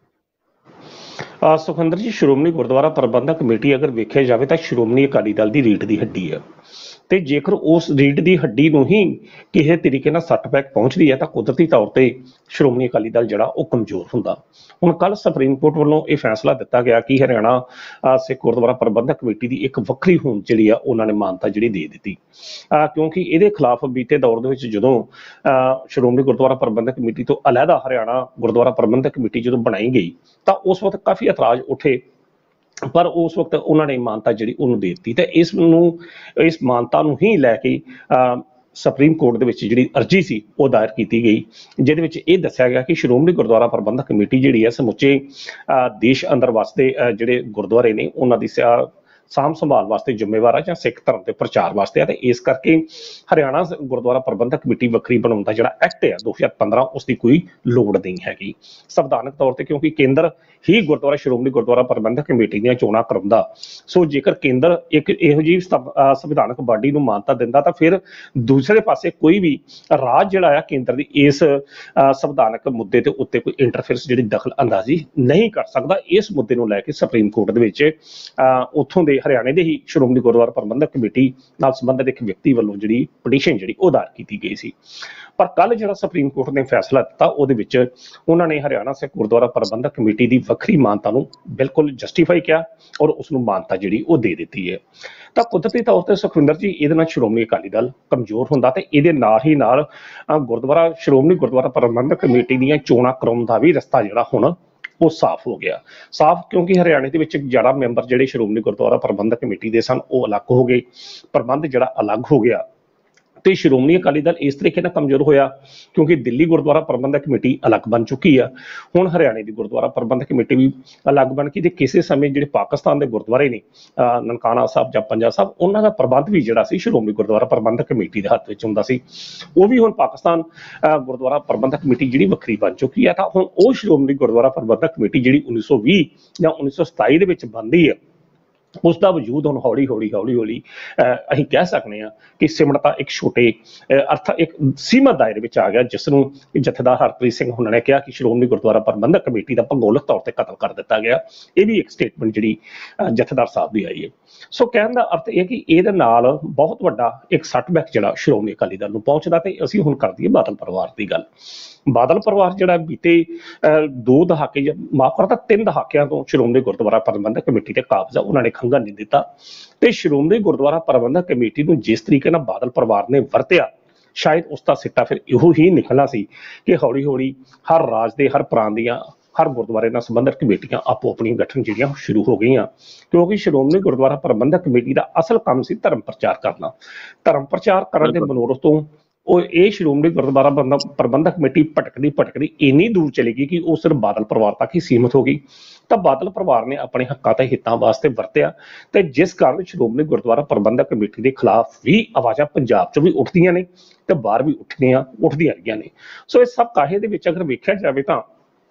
ਸੁਖਿੰਦਰ ਜੀ, ਸ਼੍ਰੋਮਣੀ ਗੁਰਦੁਆਰਾ ਪ੍ਰਬੰਧਕ ਕਮੇਟੀ ਅਗਰ ਵੇਖਿਆ ਜਾਵੇ ਤਾਂ ਸ਼੍ਰੋਮਣੀ ਅਕਾਲੀ ਦਲ ਦੀ ਰੀੜ ਦੀ ਹੱਡੀ ਹੈ ਤੇ ਜੇਕਰ ਉਸ ਰੀੜ ਦੀ ਹੱਡੀ ਨੂੰ ਹੀ ਕਿਸੇ ਤਰੀਕੇ ਨਾਲ ਸੱਟ ਪੈਕ ਪਹੁੰਚਦੀ ਹੈ ਤਾਂ ਕੁਦਰਤੀ ਤੌਰ ਤੇ ਸ਼੍ਰੋਮਣੀ ਅਕਾਲੀ ਦਲ ਜਿਹੜਾ ਉਹ ਕਮਜ਼ੋਰ ਹੁੰਦਾ। ਹੁਣ ਕੱਲ ਸੁਪਰੀਮ ਕੋਰਟ ਵੱਲੋਂ ਇਹ ਫੈਸਲਾ ਦਿੱਤਾ ਗਿਆ ਕਿ ਹਰਿਆਣਾ ਸਿੱਖ ਗੁਰਦੁਆਰਾ ਪ੍ਰਬੰਧਕ ਕਮੇਟੀ ਦੀ ਇੱਕ ਵੱਖਰੀ ਹੋਂਦ ਜਿਹੜੀ ਆ ਉਹਨਾਂ ਨੇ ਮਾਨਤਾ ਜਿਹੜੀ ਦੇ ਦਿੱਤੀ ਕਿਉਂਕਿ ਇਹਦੇ ਖਿਲਾਫ ਬੀਤੇ ਦੌਰ ਦੇ ਵਿੱਚ ਜਦੋਂ ਸ਼੍ਰੋਮਣੀ ਗੁਰਦੁਆਰਾ ਪ੍ਰਬੰਧਕ ਕਮੇਟੀ ਤੋਂ ਅਲੱਗਾ ਹਰਿਆਣਾ ਗੁਰਦੁਆਰਾ ਪ੍ਰਬੰਧਕ ਕਮੇਟੀ ਜਦੋਂ ਬਣਾਈ ਗਈ ਤਾਂ ਉਸ ਵਕਤ ਕਾਫੀ ਇਤਰਾਜ਼ ਉੱਠੇ, ਪਰ ਉਸ ਵਕਤ ਉਹਨਾਂ ਨੇ ਮਾਨਤਾ ਜਿਹੜੀ ਉਹਨੂੰ ਦੇ ਦਿੱਤੀ ਤੇ ਇਸ ਨੂੰ ਇਸ ਮਾਨਤਾ ਨੂੰ ਹੀ ਲੈ ਕੇ ਸੁਪਰੀਮ ਕੋਰਟ ਦੇ ਵਿੱਚ ਜਿਹੜੀ ਅਰਜੀ ਸੀ ਉਹ ਦਾਇਰ ਕੀਤੀ ਗਈ, ਜਿਹਦੇ ਵਿੱਚ ਇਹ ਦੱਸਿਆ ਗਿਆ ਕਿ ਸ਼੍ਰੋਮਣੀ ਗੁਰਦੁਆਰਾ ਪ੍ਰਬੰਧਕ ਕਮੇਟੀ ਜਿਹੜੀ ਹੈ ਸਮੁੱਚੇ ਦੇਸ਼ ਅੰਦਰ ਵਸਦੇ ਜਿਹੜੇ ਗੁਰਦੁਆਰੇ ਨੇ ਉਹਨਾਂ ਦੀ ਸਾਂਭ ਸੰਭਾਲ ਵਾਸਤੇ ਜ਼ਿੰਮੇਵਾਰ ਆ ਜਾਂ ਸਿੱਖ ਧਰਮ ਦੇ ਪ੍ਰਚਾਰ ਵਾਸਤੇ ਆ ਤੇ ਇਸ ਕਰਕੇ ਹਰਿਆਣਾ ਗੁਰਦੁਆਰਾ ਪ੍ਰਬੰਧਕ ਕਮੇਟੀ ਵੱਖਰੀ ਬਣਾਉਣ ਦਾ ਜਿਹੜਾ ਐਕਟ ਹੈ ਦੋ ਹਜ਼ਾਰ ਪੰਦਰਾਂ ਉਸ ਦੀ ਕੋਈ ਲੋੜ ਨਹੀਂ ਹੈਗੀ ਸੰਵਿਧਾਨਕ ਤੌਰ ਤੇ, ਕਿਉਂਕਿ ਕੇਂਦਰ ਹੀ ਗੁਰਦੁਆਰਾ ਸ਼੍ਰੋਮਣੀ ਗੁਰਦੁਆਰਾ ਪ੍ਰਬੰਧਕ ਕਮੇਟੀ ਦੀਆਂ ਚੋਣਾਂ ਕਰਾਉਂਦਾ। ਸੋ ਜੇਕਰ ਕੇਂਦਰ ਇੱਕ ਇਹੋ ਜਿਹੀ ਸੰਵਿਧਾਨਕ ਬਾਡੀ ਨੂੰ ਮਾਨਤਾ ਦਿੰਦਾ ਤਾਂ ਫਿਰ ਦੂਸਰੇ ਪਾਸੇ ਕੋਈ ਵੀ ਰਾਜ ਜਿਹੜਾ ਆ ਕੇਂਦਰ ਦੀ ਇਸ ਸੰਵਿਧਾਨਕ ਮੁੱਦੇ ਦੇ ਉੱਤੇ ਕੋਈ ਇੰਟਰਫੇਅਰਸ ਜਿਹੜੀ ਦਖਲ ਅੰਦਾਜ਼ੀ ਨਹੀਂ ਕਰ ਸਕਦਾ। ਇਸ ਮੁੱਦੇ ਨੂੰ ਲੈ ਕੇ ਸੁਪਰੀਮ ਕੋਰਟ ਦੇ ਵਿੱਚ ਉੱਥੋਂ ਦੇ ਹਰਿਆਣੇ ਦੇ ਹੀ ਸ਼੍ਰੋਮਣੀ ਗੁਰਦੁਆਰਾ ਪ੍ਰਬੰਧਕ ਕਮੇਟੀ ਨਾਲ ਸੰਬੰਧਿਤ ਇੱਕ ਵਿਅਕਤੀ ਵੱਲੋਂ ਜਿਹੜੀ ਪਟੀਸ਼ਨ ਜਿਹੜੀ ਉਹ ਦਾਇਰ ਕੀਤੀ ਗਈ ਸੀ। ਪਰ ਕੱਲ ਜਿਹੜਾ ਸੁਪਰੀਮ ਕੋਰਟ ਨੇ ਫੈਸਲਾ ਦਿੱਤਾ ਉਹਦੇ ਵਿੱਚ ਉਹਨਾਂ ਨੇ ਹਰਿਆਣਾ ਸਿੱਖ ਗੁਰਦੁਆਰਾ ਪ੍ਰਬੰਧਕ ਕਮੇਟੀ ਦੀ ਵੱਖਰੀ ਮਾਨਤਾ ਨੂੰ ਬਿਲਕੁਲ ਜਸਟੀਫਾਈ ਕਿਹਾ ਔਰ ਉਸ ਨੂੰ ਮਾਨਤਾ ਜਿਹੜੀ ਉਹ ਦੇ ਦਿੱਤੀ ਹੈ। ਤਾਂ ਕੁਦਰਤੀ ਤੌਰ ਤੇ ਸੁਖਵਿੰਦਰ ਜੀ ਇਹਦੇ ਨਾਲ ਸ਼੍ਰੋਮਣੀ ਅਕਾਲੀ ਦਲ ਕਮਜ਼ੋਰ ਹੁੰਦਾ ਤੇ ਇਹਦੇ ਨਾਲ ਹੀ ਨਾਲ ਗੁਰਦੁਆਰਾ ਸ਼੍ਰੋਮਣੀ ਗੁਰਦੁਆਰਾ ਪ੍ਰਬੰਧਕ ਕਮੇਟੀ ਦੀਆਂ ਚੋਣਾਂ ਕਰਾਉਣ ਦਾ ਵੀ ਰਸਤਾ ਜਿਹੜਾ ਹੁਣ ਉਹ ਸਾਫ਼ ਹੋ ਗਿਆ। ਸਾਫ਼ ਕਿਉਂਕਿ ਹਰਿਆਣੇ ਦੇ ਵਿੱਚ ਗਿਆਰਾਂ ਮੈਂਬਰ ਜਿਹੜੇ ਸ਼੍ਰੋਮਣੀ ਗੁਰਦੁਆਰਾ ਪ੍ਰਬੰਧਕ ਕਮੇਟੀ ਦੇ ਸਨ ਉਹ ਅਲੱਗ ਹੋ ਗਏ, ਪ੍ਰਬੰਧ ਜਿਹੜਾ ਅਲੱਗ ਹੋ ਗਿਆ ਤੇ ਸ਼੍ਰੋਮਣੀ ਅਕਾਲੀ ਦਲ ਇਸ ਤਰੀਕੇ ਨਾਲ ਕਮਜ਼ੋਰ ਹੋਇਆ ਕਿਉਂਕਿ ਦਿੱਲੀ ਗੁਰਦੁਆਰਾ ਪ੍ਰਬੰਧਕ ਕਮੇਟੀ ਅਲੱਗ ਬਣ ਚੁੱਕੀ ਆ। ਹੁਣ ਹਰਿਆਣੇ ਦੀ ਗੁਰਦੁਆਰਾ ਪ੍ਰਬੰਧਕ ਕਮੇਟੀ ਵੀ ਅਲੱਗ ਬਣ ਗਈ ਤੇ ਕਿਸੇ ਸਮੇਂ ਜਿਹੜੇ ਪਾਕਿਸਤਾਨ ਦੇ ਗੁਰਦੁਆਰੇ ਨੇ ਨਨਕਾਣਾ ਸਾਹਿਬ ਜਾਂ ਪੰਜਾ ਸਾਹਿਬ ਉਹਨਾਂ ਦਾ ਪ੍ਰਬੰਧ ਵੀ ਜਿਹੜਾ ਸੀ ਸ਼੍ਰੋਮਣੀ ਗੁਰਦੁਆਰਾ ਪ੍ਰਬੰਧਕ ਕਮੇਟੀ ਦੇ ਹੱਥ ਵਿੱਚ ਹੁੰਦਾ ਸੀ। ਉਹ ਵੀ ਹੁਣ ਪਾਕਿਸਤਾਨ ਗੁਰਦੁਆਰਾ ਪ੍ਰਬੰਧਕ ਕਮੇਟੀ ਜਿਹੜੀ ਵੱਖਰੀ ਬਣ ਚੁੱਕੀ ਆ ਤਾਂ ਹੁਣ ਉਹ ਸ਼੍ਰੋਮਣੀ ਗੁਰਦੁਆਰਾ ਪ੍ਰਬੰਧਕ ਕਮੇਟੀ ਜਿਹੜੀ ਉੱਨੀ ਸੌ ਵੀਹ ਜਾਂ ਉੱਨੀ ਸੌ ਸਤਾਈ ਦੇ ਵਿੱਚ ਬਣਦੀ ਹੈ ਉਸ ਦਾ ਵਜੂਦ ਹੁਣ ਹੌਲੀ ਹੌਲੀ ਹੌਲੀ ਹੌਲੀ ਅਹ ਅਸੀਂ ਕਹਿ ਸਕਦੇ ਹਾਂ ਕਿ ਸਿਮਰਤਾ ਇੱਕ ਛੋਟੇ ਅਹ ਅਰਥ ਇੱਕ ਸੀਮਤ ਦਾਇਰੇ ਵਿੱਚ ਆ ਗਿਆ, ਜਿਸ ਨੂੰ ਜਥੇਦਾਰ ਹਰਪ੍ਰੀਤ ਸਿੰਘ ਹੁਣਾਂ ਨੇ ਕਿਹਾ ਕਿ ਸ਼੍ਰੋਮਣੀ ਗੁਰਦੁਆਰਾ ਪ੍ਰਬੰਧਕ ਕਮੇਟੀ ਦਾ ਭੂਗੋਲਿਕ ਤੌਰ ਤੇ ਕਤਲ ਕਰ ਦਿੱਤਾ ਗਿਆ। ਇਹ ਵੀ ਇੱਕ ਸਟੇਟਮੈਂਟ ਜਿਹੜੀ ਅਹ ਜਥੇਦਾਰ ਸਾਹਿਬ ਦੀ ਆਈ ਹੈ। ਸੋ ਕਹਿਣ ਦਾ ਅਰਥ ਇਹ ਕਿ ਇਹਦੇ ਨਾਲ ਬਹੁਤ ਵੱਡਾ ਇੱਕ ਸੱਟਬੈਕ ਜਿਹੜਾ ਸ਼੍ਰੋਮਣੀ ਅਕਾਲੀ ਦਲ ਨੂੰ ਪਹੁੰਚਦਾ। ਤੇ ਅਸੀਂ ਹੁਣ ਕਰ ਦਈਏ ਬਾਦਲ ਪਰਿਵਾਰ ਦੀ ਗੱਲ। ਬਾਦਲ ਪਰਿਵਾਰ ਜਿਹੜਾ ਬੀਤੇ ਅਹ ਦੋ ਦਹਾਕੇ ਜਾਂ ਮਾਫ ਕਰਦਾ ਤਿੰਨ ਦਹਾਕਿਆਂ ਤੋਂ ਸ਼੍ਰੋਮਣੀ ਗੁਰਦੁਆਰਾ ਪ੍ਰਬੰਧਕ ਕਮੇਟੀ ਤੇ ਕਾਬਜ਼ ਆ, ਉਹਨਾਂ ਨੇ ਖੰਘਣ ਨਹੀਂ ਦਿੱਤਾ। ਤੇ ਸ਼੍ਰੋਮਣੀ ਗੁਰਦੁਆਰਾ ਪ੍ਰਬੰਧਕ ਕਮੇਟੀ ਨੂੰ ਜਿਸ ਤਰੀਕੇ ਨਾਲ ਬਾਦਲ ਪਰਿਵਾਰ ਨੇ ਵਰਤਿਆ, ਸ਼ਾਇਦ ਉਸ ਦਾ ਸਿੱਟਾ ਫਿਰ ਇਹੋ ਹੀ ਨਿਕਲਣਾ ਸੀ ਕਿ ਹੌਲੀ ਹੌਲੀ ਹਰ ਰਾਜ ਦੇ ਹਰ ਪ੍ਰਾਂਤ ਦੀਆਂ ਹਰ ਗੁਰਦੁਆਰੇ ਨਾਲ ਸੰਬੰਧਿਤ ਕਮੇਟੀਆਂ ਆਪੋ ਆਪਣੀ ਗਠਨ ਜਿਹੜੀਆਂ ਸ਼ੁਰੂ ਹੋ ਗਈਆਂ, ਕਿਉਂਕਿ ਸ਼੍ਰੋਮਣੀ ਗੁਰਦੁਆਰਾ ਪ੍ਰਬੰਧਕ ਕਮੇਟੀ ਦਾ ਅਸਲ ਕੰਮ ਸੀ ਧਰਮ ਪ੍ਰਚਾਰ ਕਰਨਾ। ਧਰਮ ਪ੍ਰਚਾਰ ਕਰਨ ਦੇ ਮਨੋਰਥ ਤੋਂ ਉਹ ਇਹ ਸ਼੍ਰੋਮਣੀ ਗੁਰਦੁਆਰਾ ਪ੍ਰਬੰਧਕ ਕਮੇਟੀ ਭਟਕਦੀ ਭਟਕਦੀ ਇੰਨੀ ਦੂਰ ਚਲੀ ਗਈ ਕਿ ਉਹ ਸਿਰਫ ਬਾਦਲ ਪਰਿਵਾਰ ਤੱਕ ਹੀ ਸੀਮਿਤ ਹੋ ਗਈ। ਤਾਂ ਬਾਦਲ ਪਰਿਵਾਰ ਨੇ ਆਪਣੇ ਹੱਕਾਂ ਤੇ ਹਿੱਤਾਂ ਵਾਸਤੇ ਵਰਤਿਆ, ਤੇ ਜਿਸ ਕਾਰਨ ਸ਼੍ਰੋਮਣੀ ਗੁਰਦੁਆਰਾ ਪ੍ਰਬੰਧਕ ਕਮੇਟੀ ਦੇ ਖਿਲਾਫ ਵੀ ਆਵਾਜ਼ਾਂ ਪੰਜਾਬ 'ਚ ਵੀ ਉੱਠਦੀਆਂ ਨੇ ਤੇ ਬਾਹਰ ਵੀ ਉੱਠਦੀਆਂ ਉੱਠਦੀਆਂ ਰਹੀਆਂ ਨੇ। ਸੋ ਇਹ ਸਭ ਕਾਹੇ ਦੇ ਵਿੱਚ ਅਗਰ ਵੇਖਿਆ ਜਾਵੇ ਤਾਂ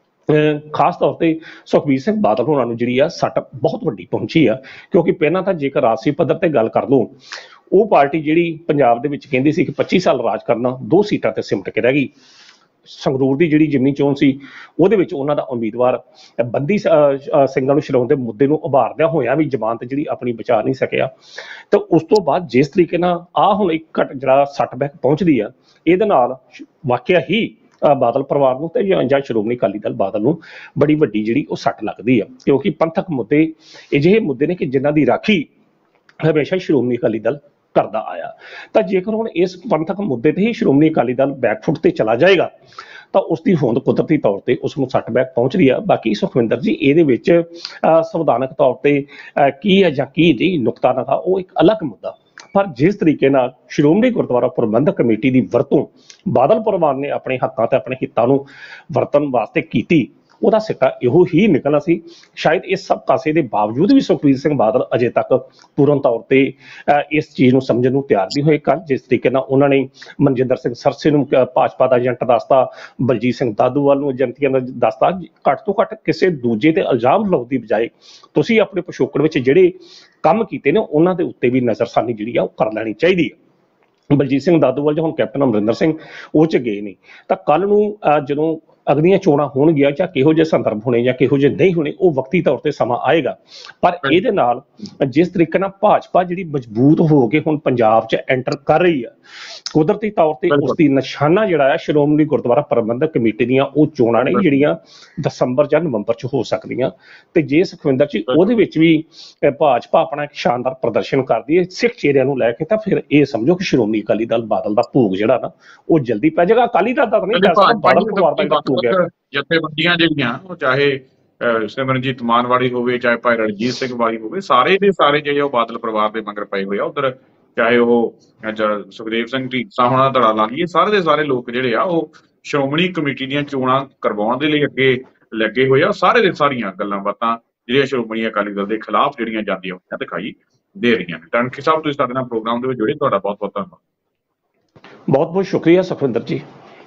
ਖਾਸ ਤੌਰ ਤੇ ਸੁਖਬੀਰ ਸਿੰਘ ਬਾਦਲ ਹੋਣਾ ਨੂੰ ਜਿਹੜੀ ਆ ਸੱਟ ਬਹੁਤ ਵੱਡੀ ਪਹੁੰਚੀ ਆ, ਕਿਉਂਕਿ ਪਹਿਲਾਂ ਤਾਂ ਜੇਕਰ ਰਾਜਸੀ ਪੱਧਰ ਤੇ ਗੱਲ ਕਰ ਲਓ, ਉਹ ਪਾਰਟੀ ਜਿਹੜੀ ਪੰਜਾਬ ਦੇ ਵਿੱਚ ਕਹਿੰਦੀ ਸੀ ਕਿ ਪੱਚੀ ਸਾਲ ਰਾਜ ਕਰਨਾ, ਦੋ ਸੀਟਾਂ ਤੇ ਸਿਮਟ ਕੇ ਰਹਿ ਗਈ। ਸੰਗਰੂਰ ਦੀ ਜਿਹੜੀ ਜਿਮਨੀ ਚੋਣ ਸੀ ਉਹਦੇ ਵਿੱਚ ਉਹਨਾਂ ਦਾ ਉਮੀਦਵਾਰ ਬੰਦੀ ਸਿੰਘਾਂ ਨੂੰ ਛਡਾਉਣ ਦੇ ਮੁੱਦੇ ਨੂੰ ਉਭਾਰਦਿਆਂ ਹੋਇਆਂ ਵੀ ਜ਼ਮਾਨਤ ਜਿਹੜੀ ਆਪਣੀ ਬਚਾ ਨਹੀਂ ਸਕਿਆ। ਤੇ ਉਸ ਤੋਂ ਬਾਅਦ ਜਿਸ ਤਰੀਕੇ ਨਾਲ ਆਹ ਹੁਣ ਇੱਕ ਘਟ ਜਿਹੜਾ ਸੱਟਬੈਕ ਪਹੁੰਚਦੀ ਆ, ਇਹਦੇ ਨਾਲ ਵਾਕਿਆ ਹੀ ਬਾਦਲ ਪਰਿਵਾਰ ਨੂੰ ਤੇ ਜਾਂ ਸ਼੍ਰੋਮਣੀ ਅਕਾਲੀ ਦਲ ਬਾਦਲ ਨੂੰ ਬੜੀ ਵੱਡੀ ਜਿਹੜੀ ਉਹ ਸੱਟ ਲੱਗਦੀ ਆ, ਕਿਉਂਕਿ ਪੰਥਕ ਮੁੱਦੇ ਅਜਿਹੇ ਮੁੱਦੇ ਨੇ ਕਿ ਜਿਨ੍ਹਾਂ ਦੀ ਰਾਖੀ ਹਮੇਸ਼ਾ ਸ਼੍ਰੋਮਣੀ ਅਕਾਲੀ ਦਲ ਕਰਦਾ ਆਇਆ। ਤਾਂ ਜੇਕਰ ਹੁਣ ਇਸ ਪੰਥਕ ਮੁੱਦੇ ਤੇ ਹੀ ਸ਼੍ਰੋਮਣੀ ਅਕਾਲੀ ਦਲ ਬੈਕਫੁੱਟ ਤੇ ਚਲਾ ਜਾਏਗਾ ਤਾਂ ਉਸ ਦੀ ਹੋਂਦ ਕੁਦਰਤੀ ਤੌਰ ਤੇ ਉਸ ਨੂੰ ਸੱਟਬੈਕ ਪਹੁੰਚ ਰਹੀ ਆ। ਬਾਕੀ ਸੁਖਵਿੰਦਰ ਜੀ ਇਹਦੇ ਵਿੱਚ ਸੰਵਿਧਾਨਕ ਤੌਰ ਤੇ ਕੀ ਹੈ ਜਾਂ ਕੀ ਨਹੀਂ ਨੁਕਤਾ ਨਾ ਉਹ ਇੱਕ ਅਲੱਗ ਮੁੱਦਾ, ਪਰ ਜਿਸ ਤਰੀਕੇ ਨਾਲ ਸ਼੍ਰੋਮਣੀ ਗੁਰਦੁਆਰਾ ਪ੍ਰਬੰਧਕ ਕਮੇਟੀ ਦੀ ਵਰਤੋਂ ਬਾਦਲ ਪਰਿਵਾਰ ਨੇ ਆਪਣੇ ਹੱਕਾਂ ਤੇ ਆਪਣੇ ਹਿੱਤਾਂ ਨੂੰ ਵਰਤਣ ਵਾਸਤੇ ਕੀਤੀ, ਉਹਦਾ ਸਿੱਟਾ ਇਹੋ ਹੀ ਨਿਕਲਣਾ ਸੀ। ਸ਼ਾਇਦ ਇਸ ਸਭ ਕਾਸੇ ਦੇ ਬਾਵਜੂਦ ਵੀ ਸੁਖਬੀਰ ਸਿੰਘ ਬਾਦਲ ਅਜੇ ਤੱਕ ਪੂਰਨ ਤੌਰ ਤੇ ਇਸ ਚੀਜ਼ ਨੂੰ ਸਮਝਣ ਨੂੰ ਤਿਆਰ ਨਹੀਂ ਹੋਏ। ਕੱਲ ਜਿਸ ਤਰੀਕੇ ਨਾਲ ਉਹਨਾਂ ਨੇ ਮਨਜਿੰਦਰ ਸਿੰਘ ਸਰਸੇ ਨੂੰ ਭਾਜਪਾ ਦਾ ਏਜੰਟ ਦੱਸਤਾ, ਬਲਜੀਤ ਸਿੰਘ ਦਾਦੂਵਾਲ ਨੂੰ ਏਜੰਟੀਆਂ ਦਾ ਦੱਸਤਾ, ਘੱਟ ਤੋਂ ਘੱਟ ਕਿਸੇ ਦੂਜੇ ਤੇ ਇਲਜ਼ਾਮ ਲਾਉਣ ਦੀ ਬਜਾਏ ਤੁਸੀਂ ਆਪਣੇ ਪਿਛੋਕੜ ਵਿੱਚ ਜਿਹੜੇ ਕੰਮ ਕੀਤੇ ਨੇ ਉਹਨਾਂ ਦੇ ਉੱਤੇ ਵੀ ਨਜ਼ਰਸਾਨੀ ਜਿਹੜੀ ਆ ਉਹ ਕਰ ਲੈਣੀ ਚਾਹੀਦੀ ਹੈ। ਬਲਜੀਤ ਸਿੰਘ ਦਾਦੂਵਾਲ ਜਾਂ ਹੁਣ ਕੈਪਟਨ ਅਮਰਿੰਦਰ ਸਿੰਘ ਉਹ 'ਚ ਗਏ ਨਹੀਂ, ਤਾਂ ਕੱਲ ਨੂੰ ਜਦੋਂ ਅਗਲੀਆਂ ਚੋਣਾਂ ਹੋਣਗੀਆਂ ਜਾਂ ਕਿਹੋ ਜਿਹੇ ਸੰਦਰਭ ਹੋਣੇ ਜਾਂ ਕਿਹੋ ਜਿਹੇ ਨਹੀਂ ਹੋਣੇ, ਉਹ ਵਕਤੀ ਤੌਰ ਤੇ ਸਮਾਂ ਆਏਗਾ। ਪਰ ਇਹਦੇ ਨਾਲ ਜਿਸ ਤਰੀਕੇ ਨਾਲ ਭਾਜਪਾ ਜਿਹੜੀ ਮਜ਼ਬੂਤ ਹੋ ਕੇ ਹੁਣ ਪੰਜਾਬ 'ਚ ਐਂਟਰ ਕਰ ਰਹੀ ਆ, ਕੁਦਰਤੀ ਤੌਰ ਤੇ ਉਸ ਦੀ ਨਿਸ਼ਾਨਾ ਜਿਹੜਾ ਆ ਸ਼੍ਰੋਮਣੀ ਗੁਰਦੁਆਰਾ ਪ੍ਰਬੰਧਕ ਕਮੇਟੀ ਦੀਆਂ ਉਹ ਚੋਣਾਂ ਨੇ ਜਿਹੜੀਆਂ ਦਸੰਬਰ ਜਾਂ ਨਵੰਬਰ 'ਚ ਹੋ ਸਕਦੀਆਂ। ਤੇ ਜੇ ਸੁਖਵਿੰਦਰ ਜੀ ਉਹਦੇ ਵਿੱਚ ਵੀ ਭਾਜਪਾ ਆਪਣਾ ਇੱਕ ਸ਼ਾਨਦਾਰ ਪ੍ਰਦਰਸ਼ਨ ਕਰਦੀ ਹੈ ਸਿੱਖ ਚਿਹਰਿਆਂ ਨੂੰ ਲੈ ਕੇ, ਤਾਂ ਫਿਰ ਇਹ ਸਮਝੋ ਕਿ ਸ਼੍ਰੋਮਣੀ ਅਕਾਲੀ ਦਲ ਬਾਦਲ ਦਾ ਭੋਗ ਜਿਹੜਾ ਨਾ ਉਹ ਜਲਦੀ ਪੈ ਜਾਏਗਾ। ਅਕਾਲੀ ਦਲ ਦਾ ਨਹੀਂ ਪੈ ਸਕਦਾ, ਬਾਦਲ ਪਰਿਵਾਰ ਦਾ ਭੋਗ ਹੈ। ਜਥੇਬੰਦੀਆਂ ਜਿਹੜੀਆਂ ਉਹ ਚਾਹੇ ਸਿਮਰਨਜੀਤ ਮਾਨਵਾੜੀ ਹੋਵੇ, ਚਾਹੇ ਭਾਈ ਰਣਜੀਤ ਸਿੰਘ ਵਾਲੀ ਹੋਵੇ, ਸਾਰੇ ਦੇ ਸਾਰੇ ਜਿਹੜੇ ਉਹ ਬਾਦਲ ਪਰਿਵਾਰ ਦੇ ਮਗਰ ਪਏ ਹੋਏ ਆ। ਉਧਰ ਚਾਹੇ ਉਹ ਸੁਖਦੇਵ ਸਿੰਘ ਢੀਂਡਸਾ ਹੋਣਾ ਧੜਾ ਲਾ ਲਈਏ, ਸਾਰੇ ਦੇ ਸਾਰੇ ਲੋਕ ਜਿਹੜੇ ਆ ਉਹ ਸ਼੍ਰੋਮਣੀ ਕਮੇਟੀ ਦੀਆਂ ਚੋਣਾਂ ਕਰਵਾਉਣ ਦੇ ਲਈ ਅੱਗੇ ਲੱਗੇ ਹੋਏ ਆ। ਸਾਰੇ ਦੇ ਸਾਰੀਆਂ ਗੱਲਾਂ ਬਾਤਾਂ ਜਿਹੜੀਆਂ ਸ਼੍ਰੋਮਣੀ ਅਕਾਲੀ ਦਲ ਦੇ ਖਿਲਾਫ ਜਿਹੜੀਆਂ ਜਾਂਦੀਆਂ ਹੋਈਆਂ ਦਿਖਾਈ ਦੇ ਰਹੀਆਂ ਨੇ। ਟਣਖੀ ਸਾਹਿਬ ਤੁਸੀਂ ਸਾਡੇ ਨਾਲ ਪ੍ਰੋਗਰਾਮ ਦੇ ਵਿੱਚ ਜੁੜੇ, ਤੁਹਾਡਾ ਬਹੁਤ ਬਹੁਤ ਧੰਨਵਾਦ। ਬਹੁਤ ਬਹੁਤ ਸ਼ੁਕਰੀਆ ਸੁਖਵਿੰਦਰ ਜੀ।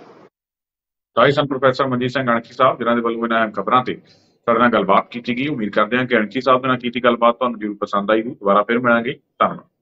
ਤਾਈ ਸਨ ਪ੍ਰੋਫੈਸਰ ਮਨਜੀਤ ਸਿੰਘ ਅਣਖੀ ਸਾਹਿਬ, ਜਿਨ੍ਹਾਂ ਦੇ ਵੱਲੋਂ ਇਹਨਾਂ ਖਬਰਾਂ ਤੇ ਸਾਡੇ ਨਾਲ ਗੱਲਬਾਤ ਕੀਤੀ ਗਈ। ਉਮੀਦ ਕਰਦੇ ਹਾਂ ਕਿ ਅਣਖੀ ਸਾਹਿਬ ਦੇ ਨਾਲ ਕੀਤੀ ਗੱਲਬਾਤ ਤੁਹਾਨੂੰ ਜ਼ਰੂਰ ਪਸੰਦ ਆਈ। ਦੁਬਾਰਾ ਫਿਰ ਮਿਲਾਂਗੇ। ਧੰਨਵਾਦ।